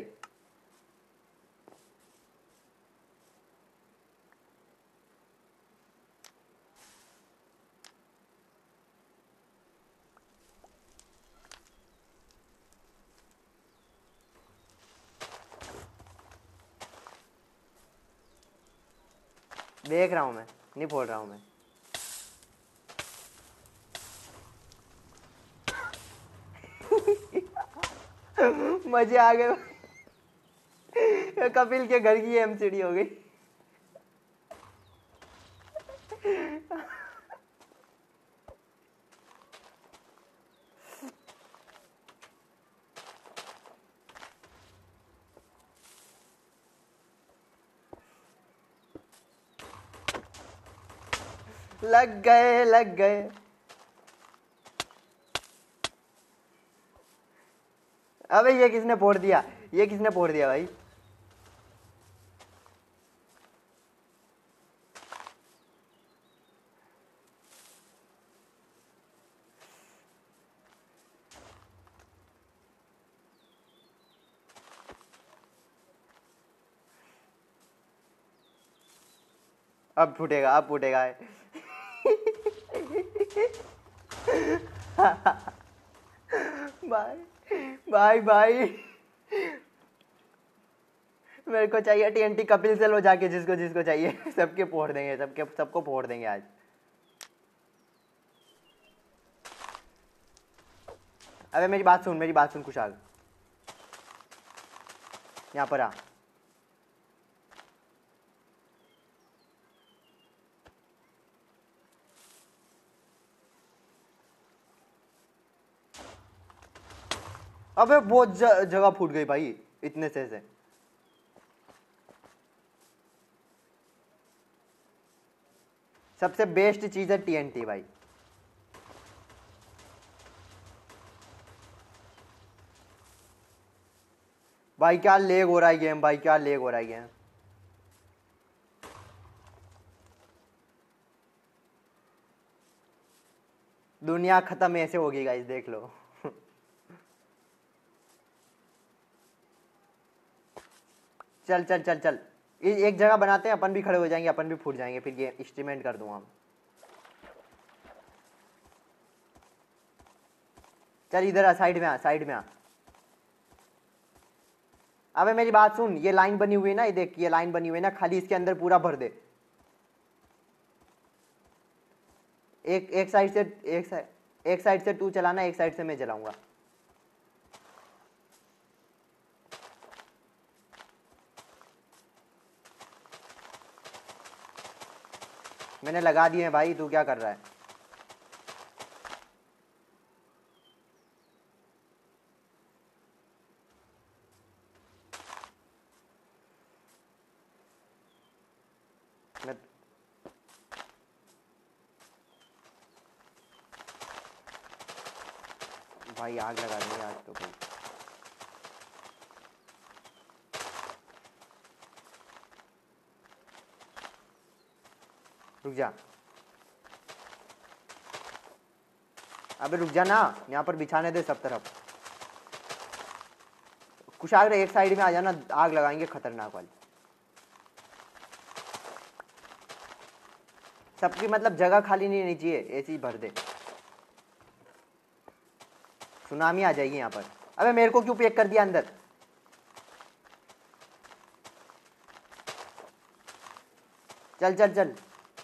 देख रहा हूं मैं, नहीं फोड़ रहा हूं मैं। मजे आ गए। कपिल के घर की MCD हो गई। लग गए लग गए। अबे ये किसने फोड़ दिया, ये किसने फोड़ दिया भाई? अब फूटेगा अब फूटेगा। भाई भाई भाई, मेरे को चाहिए TNT। कपिल से लो जाके, जिसको जिसको चाहिए। सबके फोड़ देंगे, सबके सबको फोड़ देंगे आज। अबे मेरी बात सुन, मेरी बात सुन खुशहाल, यहाँ पर आ। अबे बहुत जगह फूट गई भाई इतने से। सबसे बेस्ट चीज है टीएनटी भाई। भाई क्या लेग हो रहा है गेम, भाई क्या लेग हो रहा है गेम। दुनिया खत्म ऐसे होगी गाइस, देख लो। चल चल चल चल, एक जगह बनाते हैं, अपन भी खड़े हो जाएंगे, अपन भी फूट जाएंगे, फिर गेम इंस्ट्रूमेंट कर दूंगा हम। चल इधर आ, साइड में आ, साइड में आ। अबे मेरी बात सुन, ये लाइन बनी हुई है ना, ये देख, ये लाइन बनी हुई है ना, खाली इसके अंदर पूरा भर दे। एक साइड से, एक साइड से तू चलाना, एक साइड से मैं चलाऊंगा। मैंने लगा दिए हैं भाई, तू क्या कर रहा है। मैं भाई आग लगा देंगे आज तो कोई। रुक जा, अबे रुक जा ना, यहाँ पर बिछाने दे सब तरफ। कुशाग्र एक साइड में आ जाना, आग लगाएंगे खतरनाक वाली। सबकी मतलब जगह खाली नहीं रहनी चाहिए, ऐसे ही भर दे, सुनामी आ जाएगी यहाँ पर। अबे मेरे को क्यों पैक कर दिया अंदर। चल चल चल,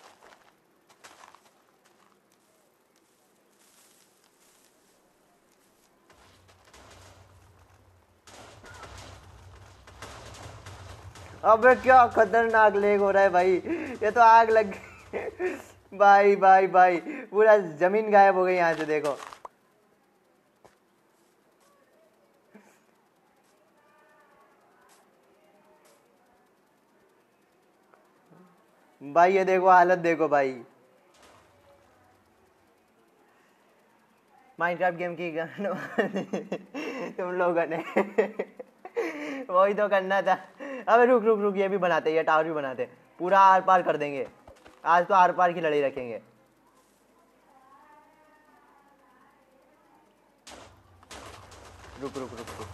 अबे क्या खतरनाक लेग हो रहा है भाई, ये तो आग लग गई। भाई भाई भाई पूरा जमीन गायब हो गई यहाँ से, देखो। भाई ये देखो हालत देखो भाई, माइनक्राफ्ट गेम की तुम लोगों ने वही तो करना था। अबे रुक रुक रुक, ये भी बनाते हैं, ये टावर भी बनाते हैं, पूरा आर पार कर देंगे। आज तो आर पार की लड़ाई रखेंगे। रुक रुक रुक रुक,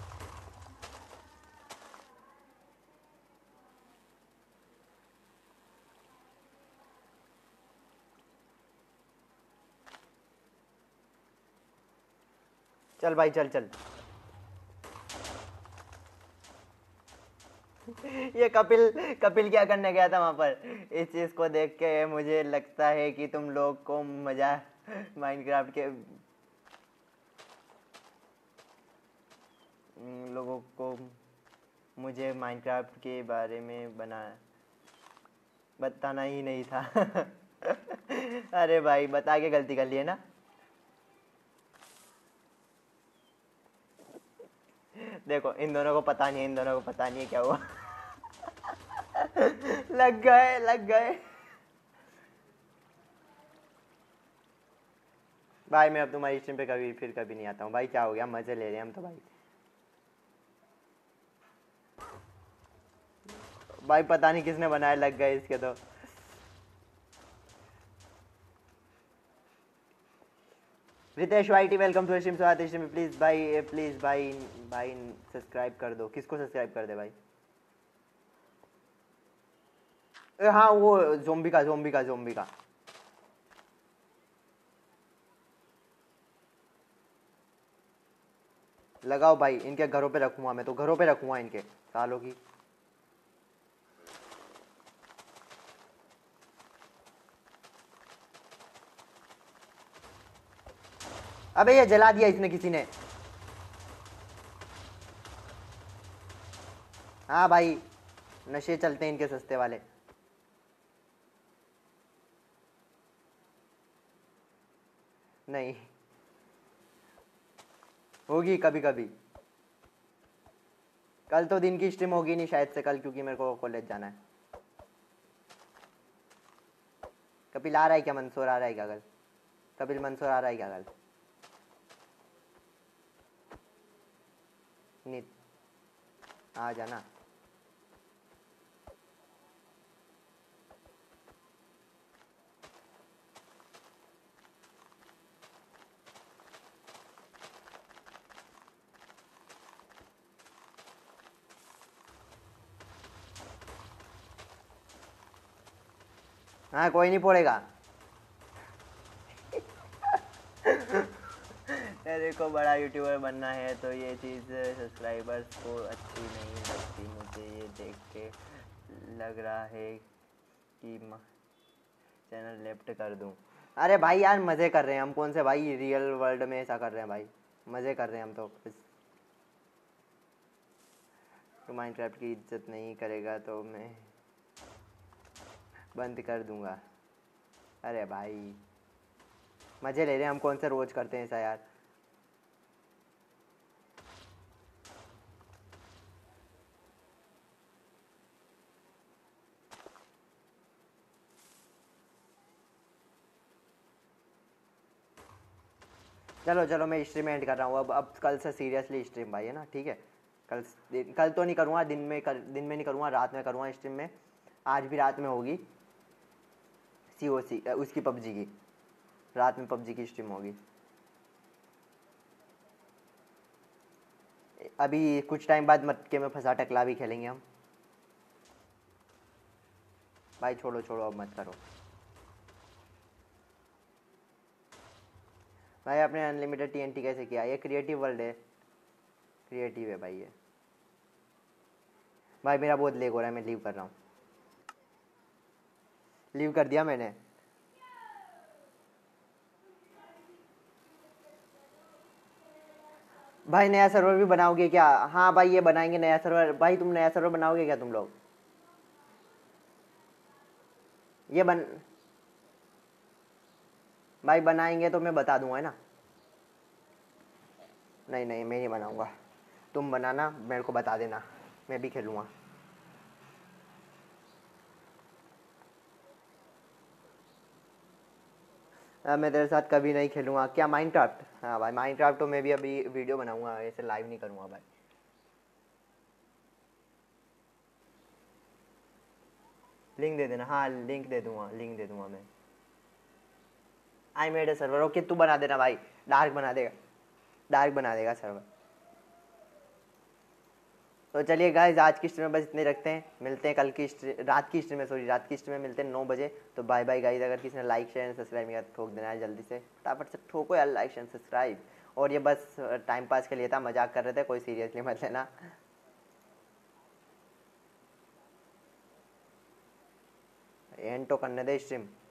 चल भाई चल चल। ये कपिल कपिल क्या करने गया था वहां पर। इस चीज को देख के मुझे लगता है कि तुम लोग को मजा माइनक्राफ्ट के लोगों को मुझे माइनक्राफ्ट के बारे में बताना ही नहीं था। अरे भाई बता के गलती कर ली है ना। देखो इन दोनों को पता नहीं है, इन दोनों को पता नहीं है क्या हुआ। लग गए लग गए। भाई मैं अब तुम्हारी स्ट्रीम पे कभी फिर कभी नहीं आता हूँ भाई, क्या हो गया, मजे ले रहे हैं हम तो भाई। भाई पता नहीं किसने बनाया, लग गए इसके तो। Ritesh YT welcome to stream. स्वागत है स्ट्रीम, प्लीज भाई प्लीज भाई भाई सब्सक्राइब कर दो। किसको सब्सक्राइब कर दे भाई। हाँ वो जोम्बी का। लगाओ भाई, इनके घरों पे रखूंगा मैं तो, घरों पे रखूंगा इनके सालों की। अबे ये जला दिया इसने किसी ने। हाँ भाई नशे चलते हैं इनके सस्ते वाले। नहीं होगी कभी कभी। कल तो दिन की स्ट्रीम होगी नहीं शायद से कल, क्योंकि मेरे को कॉलेज जाना है। कपिल आ रहा है क्या? मंसूर आ रहा है क्या कल? कपिल मंसूर आ रहा है क्या कल? नहीं आ जाना। हाँ कोई नहीं फोड़ेगा। तेरे को बड़ा यूट्यूबर बनना है तो ये चीज़ सब्सक्राइबर्स को अच्छी नहीं लगती। मुझे ये देख के लग रहा है कि चैनल लेफ्ट कर दूं। अरे भाई यार मज़े कर रहे हैं हम, कौन से भाई रियल वर्ल्ड में ऐसा कर रहे हैं भाई, मज़े कर रहे हैं हम तो। तो माइनक्राफ्ट की इज्जत नहीं करेगा तो मैं बंद कर दूंगा। अरे भाई मज़े ले रहे हैं हम, कौन से रोज़ करते हैं ऐसा यार। चलो चलो मैं स्ट्रीम एंड कर रहा हूँ अब कल से सीरियसली स्ट्रीम भाई, है ना? ठीक है कल तो नहीं करूँगा, दिन में नहीं करूँगा, रात में करूँगा स्ट्रीम में। आज भी रात में होगी COC उसकी पबजी की, रात में पबजी की स्ट्रीम होगी। अभी कुछ टाइम बाद मटके में फंसा टकला भी खेलेंगे हम। भाई छोड़ो छोड़ो अब मत करो भाई। आपने अनलिमिटेड TNT कैसे किया? ये क्रिएटिव वर्ल्ड है, क्रिएटिव है भाई ये। भाई मेरा बहुत लेग हो रहा है, मैं लीव कर रहा हूँ, लीव कर दिया मैंने। भाई नया सर्वर भी बनाओगे क्या? हाँ भाई ये बनाएंगे नया सर्वर। भाई तुम नया सर्वर बनाओगे क्या तुम लोग? ये बन भाई बनाएंगे तो मैं बता दूंगा, है ना? नहीं नहीं मैं नहीं बनाऊंगा, तुम बनाना मेरे को बता देना, मैं भी खेलूँगा। मैं तेरे साथ कभी नहीं खेलूँगा। क्या माइनक्राफ्ट? हाँ भाई माइनक्राफ्ट तो मैं भी अभी वीडियो बनाऊंगा, ऐसे लाइव नहीं करूँगा भाई। लिंक दे देना। हाँ लिंक दे दूँगा, लिंक दे दूँगा मैं। I made a server. Okay तू बना देना भाई, डार्क बना देगा, डार्क बना देगा सर्वर। तो चलिए गाइस आज की स्ट्रीम में बस इतने रखते हैं, मिलते हैं कल की रात की स्ट्रीम में, सॉरी रात की स्ट्रीम में मिलते हैं 9 बजे। तो बाय बाय गाइस। अगर किसी ने लाइक शेयर सब्सक्राइब किया ठोक देना है जल्दी से, फटाफट से ठोको यार लाइक शेयर सब्सक्राइब। और ये बस टाइम पास के लिए था, मजाक कर रहे थे, कोई सीरियसली मत लेना। एंड तो करने दे स्ट्रीम।